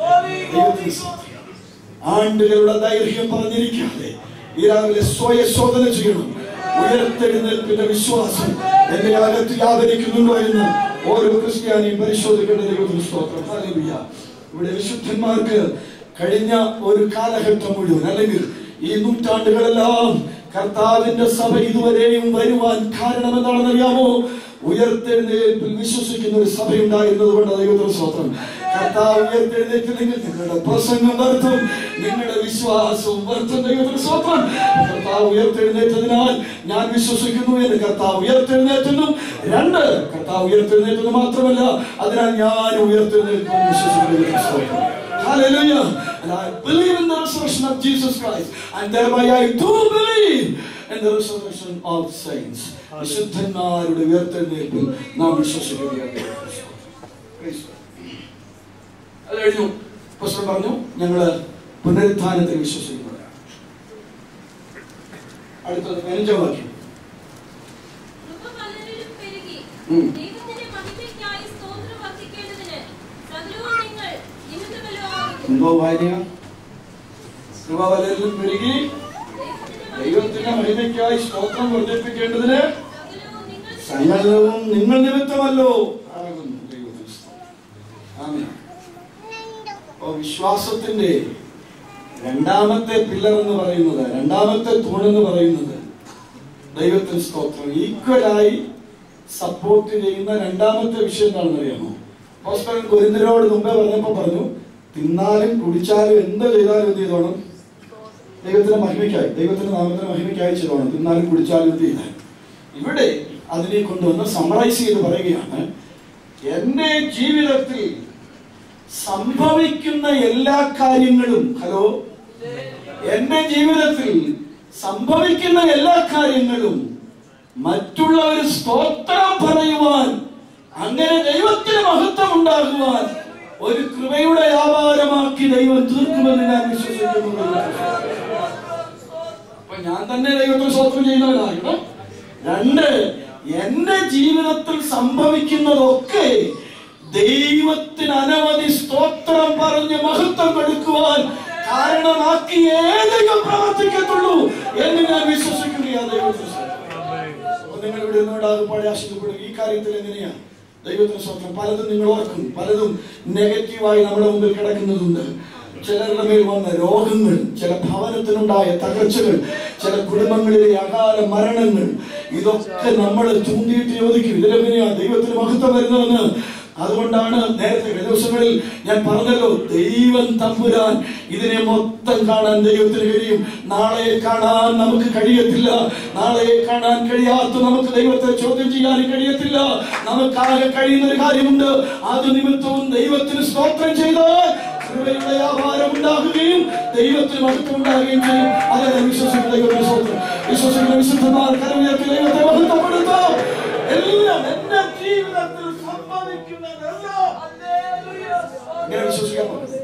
Speaker 1: ആണ്ടുകളുടെ ദൈർഘ്യം പറഞ്ഞിരിക്കാതെ ഈ രാവിലെ സ്വയശോധന ചെയ്യണം. ഉയർത്തെഴുന്നേൽപ്പിന്റെ വിശ്വാസം എന്റെ അകത്ത് വ്യാപരിക്കുന്നുണ്ടോ എന്ന് ഓരോ ക്രിസ്ത്യാനിയും പരിശോധിക്കേണ്ട. ദൈവത്തിന് സ്തോത്രം. ഹല്ലേലൂയ. ഇവിടെ വിശുദ്ധന്മാർക്ക് കഴിഞ്ഞ ഒരു കാലഘട്ടം മുഴുവൻ, അല്ലെങ്കിൽ ഈ നൂറ്റാണ്ടുകളെല്ലാം കർത്താവിന്റെ സഭ ഇതുവരെയും വരുവാൻ കാരണം എന്താണെന്ന് അറിയാമോ? ഉയർത്തെഴുന്നേൽപ്പിൽ വിശ്വസിക്കുന്ന ഒരു സഭയുണ്ടായിരുന്നത് കൊണ്ട്. ദൈവത്തിന് സ്തോത്രം. കർത്താവ് ഉയർത്തെഴുന്നേറ്റില്ലെങ്കിൽ നിങ്ങളുടെ പ്രസംഗം വ്യർത്ഥം, നിങ്ങളുടെ വിശ്വാസവും വ്യർത്ഥം. ദൈവത്തിന് സ്തോത്രം. കർത്താവ് ഉയർത്തെഴുന്നേറ്റതിനാൽ ഞാൻ വിശ്വസിക്കുന്നു എന്ന് കർത്താവ് ഉയർത്തെഴുന്നേറ്റുന്നു. രണ്ട്, കർത്താവ് ഉയർത്തെഴുന്നേറ്റത് മാത്രമല്ല, അതിനാൽ ഞാൻ ഉയർത്തെഴുന്നേൽക്കുമെന്ന് വിശ്വസിക്കുന്നു. Hallelujah. And I believe in the resurrection of Jesus Christ, and thereby I do believe in the resurrection of saints. വിശുദ്ധന്മാരുടെ ഉയർത്തെഴുന്നേൽപ്പിൽ നാം വിശ്വസിക്കുകയാണ്. അത് കഴിഞ്ഞു. പ്രശ്നം പറഞ്ഞു, ഞങ്ങള് പുനരുത്ഥാനത്തിൽ വിശ്വസിക്കുന്നവരാണ്. അടുത്തത് പതിനഞ്ചാം വാക്യം. എന്തോ വായന? കൃപ പലരിലും പെരുകി ദൈവത്തിന്റെ മഹിമയ്ക്കായി സ്തോത്രം വർദ്ധിപ്പിക്കേണ്ടതിന് സകലവും നിങ്ങൾ നിമിത്തമല്ലോ ആകുന്നു. ദൈവത്തിന് ആമേൻ. അപ്പോൾ വിശ്വാസത്തിന്റെ രണ്ടാമത്തെ പില്ലർ എന്ന് പറയുന്നത്, രണ്ടാമത്തെ തൂണെന്ന് പറയുന്നത് ദൈവത്തിന് സ്തോത്രം ഈക്വലായി സപ്പോർട്ട് ചെയ്യുന്ന രണ്ടാമത്തെ വിഷയം എന്താണെന്ന് അറിയാമോ? അപ്പോസ്തലൻ കൊരിന്ത്യരോട് മുമ്പേ പറഞ്ഞപ്പോ പറഞ്ഞു, തിന്നാലും കുടിച്ചാലും എന്ത് ചെയ്താലും എന്ത് ചെയ്തോണം? ദൈവത്തിന്റെ മഹിമയ്ക്കായി, ദൈവത്തിന്റെ നാമത്തിന്റെ മഹിമയ്ക്കായി ചെയ്തോണം. തിന്നാലും കുടിച്ചാലും എന്ത് ചെയ്താൽ. ഇവിടെ അതിനെ കൊണ്ടുവന്ന് സമ്മറൈസ് ചെയ്ത് പറയുകയാണ്, എന്റെ ജീവിതത്തിൽ സംഭവിക്കുന്ന എല്ലാ കാര്യങ്ങളും, ഹലോ, എന്റെ ജീവിതത്തിൽ സംഭവിക്കുന്ന എല്ലാ കാര്യങ്ങളും മറ്റുള്ളവർ സ്തോത്രം പറയുവാൻ അങ്ങനെ ദൈവത്തിന് മഹത്വം ഉണ്ടാകുവാൻ ഒരു കൃപയുടെ വ്യാപാരമാക്കി ദൈവം തീർക്കുമെന്ന് ഞാൻ വിശ്വസിക്കുന്നു. അപ്പൊ ഞാൻ തന്നെ ദൈവത്തിന് സ്തോത്രം ചെയ്യുന്നവനാകണം. രണ്ട്, എന്റെ ജീവിതത്തിൽ സംഭവിക്കുന്നതൊക്കെ ദൈവത്തിന് അനവധി സ്തോത്രം പറഞ്ഞ് മഹത്വം കൊടുക്കുവാൻ കാരണമാക്കിയേ ദൈവം പ്രവർത്തിക്കത്തുള്ളൂ എന്ന് ഞാൻ വിശ്വസിക്കുകയാണ്. ദൈവത്തിന് നിങ്ങൾ ഇവിടെ നിന്നോടാകും പഴയ ആശങ്കപ്പെടും. ഈ കാര്യത്തിൽ എങ്ങനെയാ ദൈവത്തിന് സ്വന്തം പലതും നിങ്ങൾ ഓർക്കും. പലതും നെഗറ്റീവായി നമ്മുടെ മുമ്പിൽ കിടക്കുന്നതുണ്ട്. ചിലരുടെ മേൽ വന്ന രോഗങ്ങൾ, ചില ഭവനത്തിനുണ്ടായ തകർച്ചകൾ, ചില കുടുംബങ്ങളിലെ അകാല മരണങ്ങൾ, ഇതൊക്കെ നമ്മൾ ചൂണ്ടിയിട്ട് ചോദിക്കും ഇതിലെങ്ങനെയാ ദൈവത്തിന് മഹത്വം വരുന്നതെന്ന്. അതുകൊണ്ടാണ് നേരത്തെ ദിവസങ്ങളിൽ ഞാൻ പറഞ്ഞല്ലോ, ദൈവം തമ്പുരാൻ ഇതിനെ മൊത്തം കാണാൻ ദൈവത്തിന് കഴിയും. നാളെ കാണാൻ നമുക്ക് കഴിയത്തില്ല. നാളെ കാണാൻ കഴിയാത്ത നമുക്ക് ദൈവത്തെ ചോദ്യം ചെയ്യാൻ കഴിയത്തില്ല. നമുക്കാകെ കഴിയുന്ന ഒരു കാര്യമുണ്ട്. അത് നിമിത്തവും ദൈവത്തിന് സ്തോത്രം ചെയ്താൽ കൃപയുടെ വ്യാപാരം ഉണ്ടാകുകയും ദൈവത്തിന് മഹത്വം ഉണ്ടാകുകയും ചെയ്യും. അതെ, വിശ്വസിക്കുന്ന ദൈവത്തിന്റെ സ്തോത്രം. വിശ്വസിക്കുന്ന വിശുദ്ധന്മാർ കരമുയർത്തി ദൈവത്തെ മഹത്വപ്പെടുത്താം. എല്ലാം എന്റെ ജീവിതത്തിൽ സംഭവിക്കുന്നതെല്ലാം ഇങ്ങനെ വിശ്വസിക്കാൻ പറ്റും.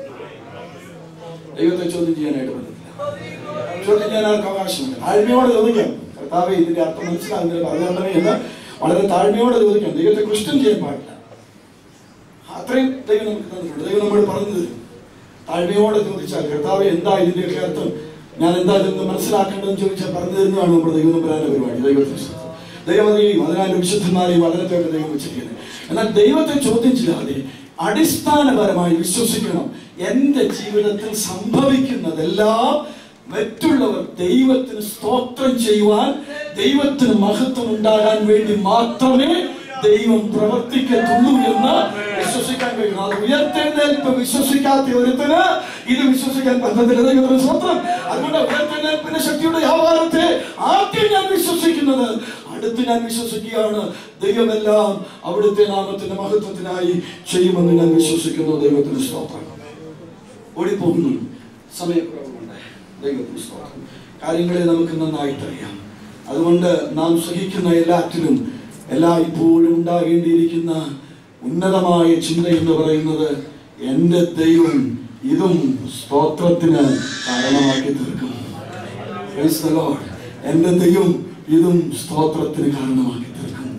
Speaker 1: ദൈവത്തെ ചോദ്യം ചെയ്യാനായിട്ട് പറ്റത്തില്ല. ചോദ്യം ചെയ്യാൻ ആർക്ക് അവകാശമില്ല. താഴ്മയോടെ ചോദിക്കാം, കർത്താവേ ഇതിന്റെ അർത്ഥം മനസ്സിലാകുന്നില്ല പറഞ്ഞേ എന്ന് വളരെ താഴ്മയോടെ ചോദിക്കാം. ദൈവത്തെ ക്വസ്റ്റ്യൻ ചെയ്യാൻ പാടില്ല. അത്രയും ദൈവം നമുക്ക് തന്നിട്ടുണ്ട്. ദൈവം നമ്മൾ പറഞ്ഞു തരും. താഴ്മയോടെ ചോദിച്ചാൽ കർത്താവേ എന്താ ഇതിന്റെയൊക്കെ അർത്ഥം, ഞാൻ എന്താ ഇതെന്ന് മനസ്സിലാക്കേണ്ടതെന്ന് ചോദിച്ചാൽ പറഞ്ഞു തരുന്നതാണ് നമ്മുടെ ദൈവം നമ്പരാന്റെ പരിപാടി. ദൈവത്തിന് ദൈവത്തെയും അതിനാലും വിശുദ്ധന്മാരെയും വളരെയൊക്കെ ദൈവം വെച്ചിരിക്കുന്നത്. എന്നാൽ ദൈവത്തെ ചോദ്യം ചെയ്യാതെ അടിസ്ഥാനപരമായി വിശ്വസിക്കണം. എന്റെ ജീവിതത്തിൽ സംഭവിക്കുന്നതെല്ലാം മറ്റുള്ളവർ ദൈവത്തിന് സ്തോത്രം ചെയ്യുവാൻ, ദൈവത്തിന് മഹത്വം ഉണ്ടാകാൻ വേണ്ടി മാത്രമേ ദൈവം പ്രവർത്തിക്കത്തുള്ളൂ എന്ന് വിശ്വസിക്കാൻ കഴിയുന്നു. അത് ഉയർത്തെഴുന്നേൽപ്പ് വിശ്വസിക്കാത്ത ഒരുത്തിന് ഇത് വിശ്വസിക്കാൻ പറ്റത്തില്ല. ദൈവത്തിന് സ്തോത്രം. അതുകൊണ്ട് ഉയർത്തെഴുന്നേൽപ്പിന്റെ ശക്തിയുടെ വ്യാപാരത്തെ ആദ്യം ഞാൻ വിശ്വസിക്കുന്നത്, അടുത്ത് ഞാൻ വിശ്വസിക്കുകയാണ് ദൈവമെല്ലാം അവിടുത്തെ നാമത്തിന്റെ മഹത്വത്തിനായി ചെയ്യുമെന്ന് ഞാൻ വിശ്വസിക്കുന്നു. ദൈവത്തിന് സ്തോത്രം. ഓടിപ്പോകുന്നു, സമയക്കുറവുണ്ട്. ദൈവത്തിന് സ്തോത്രം. കാര്യങ്ങളെ നമുക്ക് നന്നായിട്ടറിയാം. അതുകൊണ്ട് നാം സഹിക്കുന്ന എല്ലാറ്റിലും എല്ലാ ഇപ്പോഴും ഉണ്ടാകേണ്ടിയിരിക്കുന്ന ഉന്നതമായ ചിന്ത എന്ന് പറയുന്നത്, എന്റെ ദൈവം ഇതും സ്തോത്രത്തിന് കാരണമാക്കി തീർക്കും. Praise the Lord. എന്റെ ദൈവം ഇതും സ്തോത്രത്തിന് കാരണമാക്കി തീർക്കും.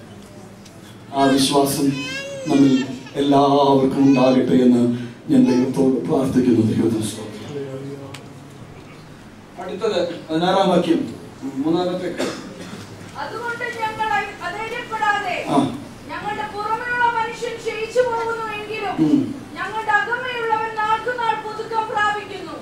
Speaker 1: ആ വിശ്വാസം നമ്മിൽ എല്ലാവർക്കും ഉണ്ടാകട്ടെ എന്ന് ഞാൻ ദൈവത്തോട് പ്രാർത്ഥിക്കുന്നു. ദൈവത്തിന് സ്തോത്രം. അടുത്തത് പതിനാറാം വാക്യം, മൂന്നാമത്തെ.
Speaker 3: അതുകൊണ്ട് ഞങ്ങൾ അധൈര്യപ്പെടാതെ ഞങ്ങളുടെ പുറമെയുള്ള മനുഷ്യൻ ക്ഷയിച്ചു പോകുന്നുവെങ്കിലും ഞങ്ങളുടെ അകമേയുള്ളവൻ നാൾക്കുനാൾ പുതുക്കം പ്രാപിക്കുന്നു.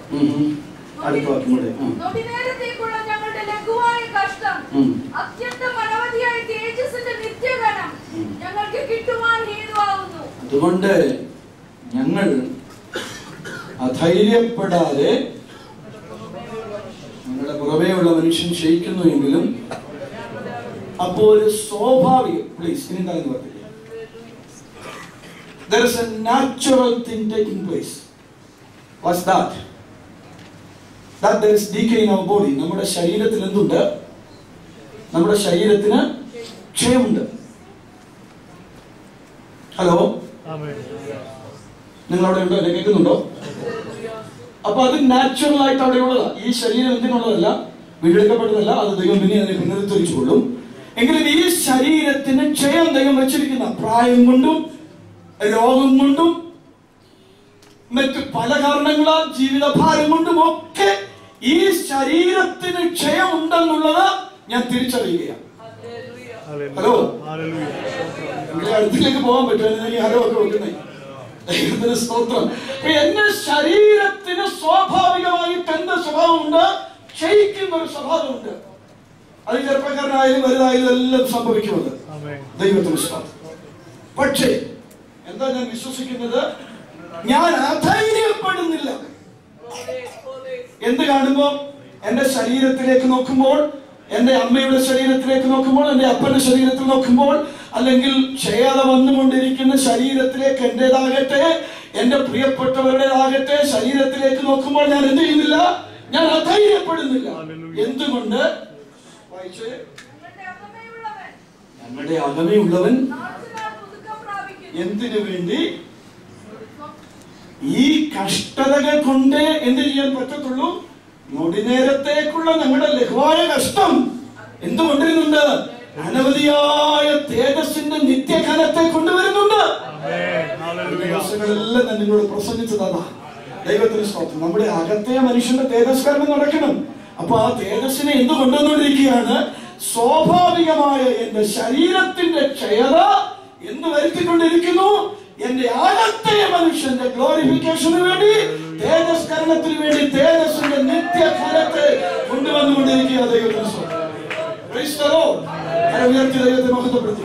Speaker 3: നൊടിനേരത്തേക്കുള്ള ഞങ്ങളുടെ ലഘുവായ കഷ്ടം അത്യന്തം അനവധിയായ തേജസ്സിന്റെ നിത്യഗണം ഞങ്ങൾക്ക് കിട്ടുവാൻ ഹേതുവാകുന്നു.
Speaker 1: അതുകൊണ്ട് ഞങ്ങൾ അധൈര്യപ്പെടാതെ ഞങ്ങളുടെ പുറമേയുള്ള മനുഷ്യൻ ക്ഷയിക്കുന്നു എങ്കിലും അപ്പോൾ ഒരു സ്വാഭാവിക പ്ലീസ് ഇനി എന്താണെന്ന് പറഞ്ഞില്ല there is a natural thing taking place. What's that? That there is decay in our body. നമ്മുടെ ശരീരത്തിൽ എന്തുണ്ട്? നമ്മുടെ ശരീരത്തിന് ക്ഷയമുണ്ട്. ഹലോ, നിങ്ങൾ അവിടെ ഉണ്ടോ? എന്നെ കേൾക്കുന്നുണ്ടോ? അപ്പൊ അത് നാച്ചുറൽ ആയിട്ട് അവിടെ ഉള്ളതാ. ഈ ശരീരം എന്തിനുള്ളതല്ല, വീണ്ടെടുക്കപ്പെട്ടതല്ല. അത് ദൈവം പിന്നെ അതിനെ പുനരുദ്ധരിച്ചുകൊള്ളും. എങ്കിലും ഈ ശരീരത്തിന് ക്ഷയം ദൈവം വെച്ചിരിക്കുന്ന പ്രായം കൊണ്ടും രോഗം കൊണ്ടും മറ്റ് പല കാരണങ്ങളാൽ ജീവിതഭാരം കൊണ്ടും ഒക്കെ ഈ ശരീരത്തിന് ക്ഷയം ഉണ്ടെന്നുള്ളത് ഞാൻ തിരിച്ചറിയുകയാണ്. ഹലോ, നിങ്ങളെ അടുത്തേക്ക് പോകാൻ പറ്റുമോ? ഹലോ ഒക്കെ വെക്കുന്നേ. ദൈവത്തിന് സ്തോത്രം. എന്റെ ശരീരത്തിന് സ്വാഭാവികമായിട്ട് എന്റെ സ്വഭാവമുണ്ട്, ക്ഷയിക്കുന്ന ഒരു സ്വഭാവമുണ്ട്. അത് ചെറുപ്പക്കാരനായാലും വലുതായാലും എല്ലാം സംഭവിക്കുന്നത്. ദൈവത്തിന് സ്തോത്രം. പക്ഷേ എന്താ ഞാൻ വിശ്വസിക്കുന്നത്, ഞാൻ അധൈര്യപ്പെടുന്നില്ല. എന്ത് കാണുമ്പോൾ? എന്റെ ശരീരത്തിലേക്ക് നോക്കുമ്പോൾ, എന്റെ അമ്മയുടെ ശരീരത്തിലേക്ക് നോക്കുമ്പോൾ, എന്റെ അപ്പന്റെ ശരീരത്തിൽ നോക്കുമ്പോൾ, അല്ലെങ്കിൽ ക്ഷയത വന്നുകൊണ്ടിരിക്കുന്ന ശരീരത്തിലേക്ക് എന്റേതാകട്ടെ, എന്റെ പ്രിയപ്പെട്ടവരുടേതാകട്ടെ ശരീരത്തിലേക്ക് നോക്കുമ്പോൾ ഞാൻ എന്ത് ചെയ്യുന്നില്ല? ഞാൻ അധൈര്യപ്പെടുന്നില്ല. എന്തുകൊണ്ട്? ഞങ്ങളുടെ അകമയുള്ളവൻ എന്തിനു വേണ്ടി? ഈ കഷ്ടതകൾ കൊണ്ട് എന്ത് ചെയ്യാൻ പറ്റത്തുള്ളൂ? നൊടിനേരത്തേക്കുള്ള ഞങ്ങളുടെ ലഘുവായ കഷ്ടം എന്തുകൊണ്ടിരുന്നുണ്ട്? അനവധിയായ തേജസ്സിന്റെ നിത്യകാലത്തെ കൊണ്ടുവരുന്നുണ്ട്. ദിവസങ്ങളെല്ലാം ഞാൻ നിങ്ങളോട് പ്രസംഗിച്ചതാണ്. ദൈവത്തിന് സ്തോത്രം. നമ്മുടെ അകത്തെ മനുഷ്യന്റെ തേജസ്കരണം നടക്കണം. അപ്പൊ ആ തേജസ്സിനെ എന്ത് കൊണ്ടുവന്നുകൊണ്ടിരിക്കുകയാണ്? സ്വാഭാവികമായ എന്റെ ശരീരത്തിന്റെ ക്ഷയത എന്ത് വരുത്തിക്കൊണ്ടിരിക്കുന്നു? എന്റെ അകത്തെ മനുഷ്യന്റെ ഗ്ലോറിഫിക്കേഷന് വേണ്ടി, തേജസ്കരണത്തിന് വേണ്ടി തേജസ്സിന്റെ നിത്യകാലത്തെ കൊണ്ടുവന്നുകൊണ്ടിരിക്കുക. ദൈവത്തിന് സ്തോത്രം. Praise the Lord. ഉയർത്തി ദൈവത്തെ മഹത്വപ്പെടുത്തി.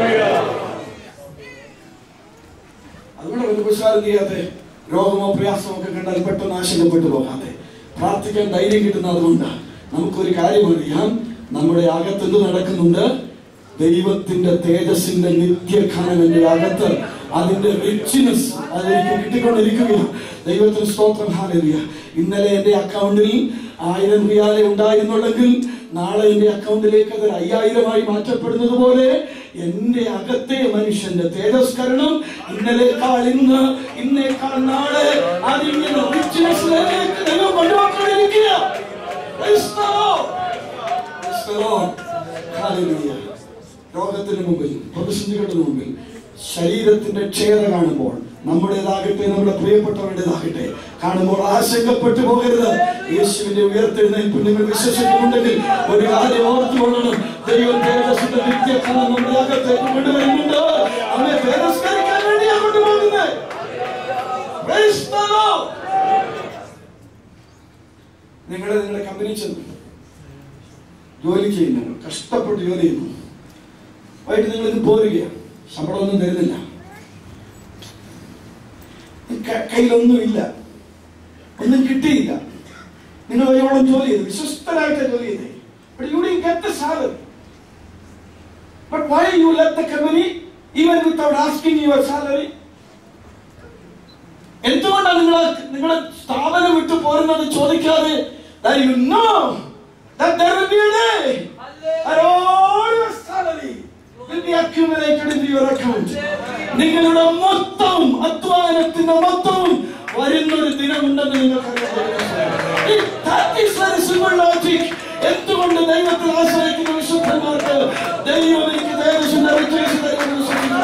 Speaker 1: അതുകൊണ്ട് ഒരു പുരുഷാരം ചെയ്യാതെ, രോഗമോ പ്രയാസമോ ഒക്കെ കണ്ടാൽ പെട്ടെന്ന് ആശങ്കപ്പെട്ടു പോകാതെ പ്രാർത്ഥിക്കാൻ ധൈര്യം കിട്ടുന്നത് കൊണ്ട് നമുക്കൊരു കാര്യം അറിയാം. നമ്മുടെ അകത്ത് എന്ത് നടക്കുന്നുണ്ട്? ദൈവത്തിന്റെ തേജസ്സിന്റെ നിത്യഘനം എന്റെ അകത്ത്, അതിന്റെ റിച്ച്നെസ് അതെനിക്ക് കിട്ടിക്കൊണ്ടിരിക്കുകയാണ്. ദൈവത്തിന് സ്തോത്രം. ഹല്ലേലൂയ. ഇന്നലെ എന്റെ അക്കൗണ്ടിൽ ആയിരം റിയാലേ ഉണ്ടായിരുന്നുണ്ടെങ്കിൽ നാളെ എന്റെ അക്കൗണ്ടിലേക്ക് അത് അയ്യായിരമായി മാറ്റപ്പെടുന്നത് പോലെ എന്റെ അകത്തെ മനുഷ്യന്റെ തേജസ്കരണം ഇന്നലേക്കാൾ ഇന്ന്, ഇന്നേക്കാൾ നാളെ അതിങ്ങനെ റിച്ച്നെസ്സിലേക്ക് ദൈവം കൊണ്ടുപോയിക്കൊണ്ടിരിക്കുക. രോഗത്തിന് മുമ്പിൽ, പ്രതിസന്ധികളുടെ മുമ്പിൽ ശരീരത്തിന്റെ ക്ഷേത കാണുമ്പോൾ, നമ്മുടേതാകട്ടെ നമ്മുടെ പ്രിയപ്പെട്ടവരുടേതാകട്ടെ കാണുമ്പോൾ ആശങ്കപ്പെട്ടു പോകരുത്. യേശുവിന്റെ ഉയർത്തെഴുന്നേൽപ്പ് നിങ്ങൾ വിശ്വസിക്കുന്നുണ്ടെങ്കിൽ ഒരു കാര്യം ഓർത്തുകൊള്ളണം. ദൈവം തേജസ്സിന്റെ നിത്യകാലം നമ്മുടെ അകത്തേക്ക് കൊണ്ടുവരുന്നുണ്ട്. അവനെ തേജസ്കരിക്കാൻ വേണ്ടിയാണ് കൊണ്ടുപോകുന്നത്. നിങ്ങളുടെ നിങ്ങളുടെ കമ്പനി ചെന്നു ജോലി ചെയ്യുന്നു, കഷ്ടപ്പെട്ട് ജോലി ചെയ്യുന്നു. വൈകിട്ട് നിങ്ങൾ ഇത് പോരുകയാണ്, ശമ്പളമൊന്നും തരുന്നില്ല, കയ്യിലൊന്നുമില്ല, ഒന്നും കിട്ടിയില്ല. നിങ്ങൾ വയോളം ജോലി ചെയ്തു, വിശ്വസ്തരായിട്ട് ജോലി ചെയ്തേ. But you didn't get the salary. But why you left the company even without asking your salary? എന്തുകൊണ്ടാണ് നിങ്ങൾ നിങ്ങളുടെ സ്ഥാപനം വിട്ടു പോരുന്നത് ചോദിക്കാതെ? That you know that there will be a day that all your salary will be accumulated into your account. നിങ്ങളുടെ മൊത്തം അധ്വാനത്തിന്റെ മൊത്തവും വരുന്നൊരു ദിനമുണ്ടെന്ന് നിങ്ങൾക്കറിയാം. എന്തുകൊണ്ട് ദൈവത്തിൽ ആശ്രയിക്കുന്ന വിശുദ്ധന്മാർക്ക് ദൈവം എനിക്ക് തേജസ്സിന്റെ റിച്ച്നെസ് തരുമെന്ന്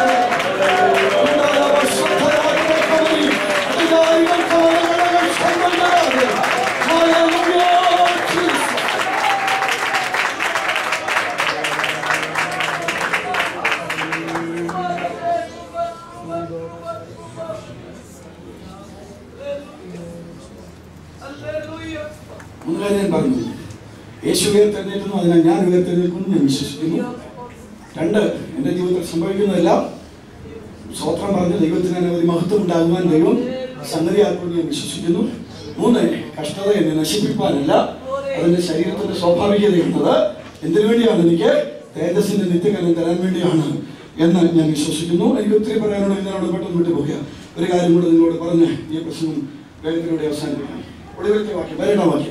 Speaker 1: ഞാൻ പറഞ്ഞു. യേശു ഉയർത്തെഴുന്നേറ്റുന്നു, അതിനാൽ ഞാൻ ഉയർത്തെഴുന്നേൽക്കുന്നു ഞാൻ വിശ്വസിക്കുന്നു. രണ്ട്, എന്റെ ജീവിതത്തിൽ സംഭവിക്കുന്നതെല്ലാം സ്വത്രം പറഞ്ഞ് ദൈവത്തിന് അനവധി മഹത്വം ഉണ്ടാകുവാൻ ദൈവം സംഗതിയാക്കുമെന്ന് ഞാൻ വിശ്വസിക്കുന്നു. മൂന്ന്, കഷ്ടത എന്നെ നശിപ്പിക്കാനല്ല, അതിന്റെ ശരീരത്തിന്റെ സ്വാഭാവികതയുള്ളത് എന്തിനു വേണ്ടിയാണ്? എനിക്ക് തേജസ്സിന്റെ നിത്യകലം തരാൻ വേണ്ടിയാണ് എന്ന് ഞാൻ വിശ്വസിക്കുന്നു. എനിക്ക് ഒത്തിരി പറയാനുള്ള ഇതിനോട് പെട്ടെന്ന് വിട്ടുപോകുക. ഒരു കാര്യം കൂടെ നിങ്ങളോട് പറഞ്ഞ് ഈ പ്രശ്നം വേഗത്തിലൂടെ അവസാനിപ്പിക്കാം. ഒടുവിലത്തെ വാക്യം, വരേണ്ട വാക്യം.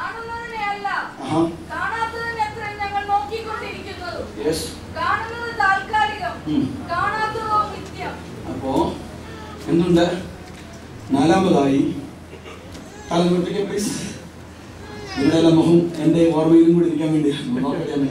Speaker 1: അപ്പോ എന്തുണ്ട്? നാലാമതായി തലമുറത്തേക്ക് പ്ലീസ് നിങ്ങളുടെ മുഖം എന്റെ ഓർമ്മയിലും കൂടി ഇരിക്കാൻ വേണ്ടിയാണ്.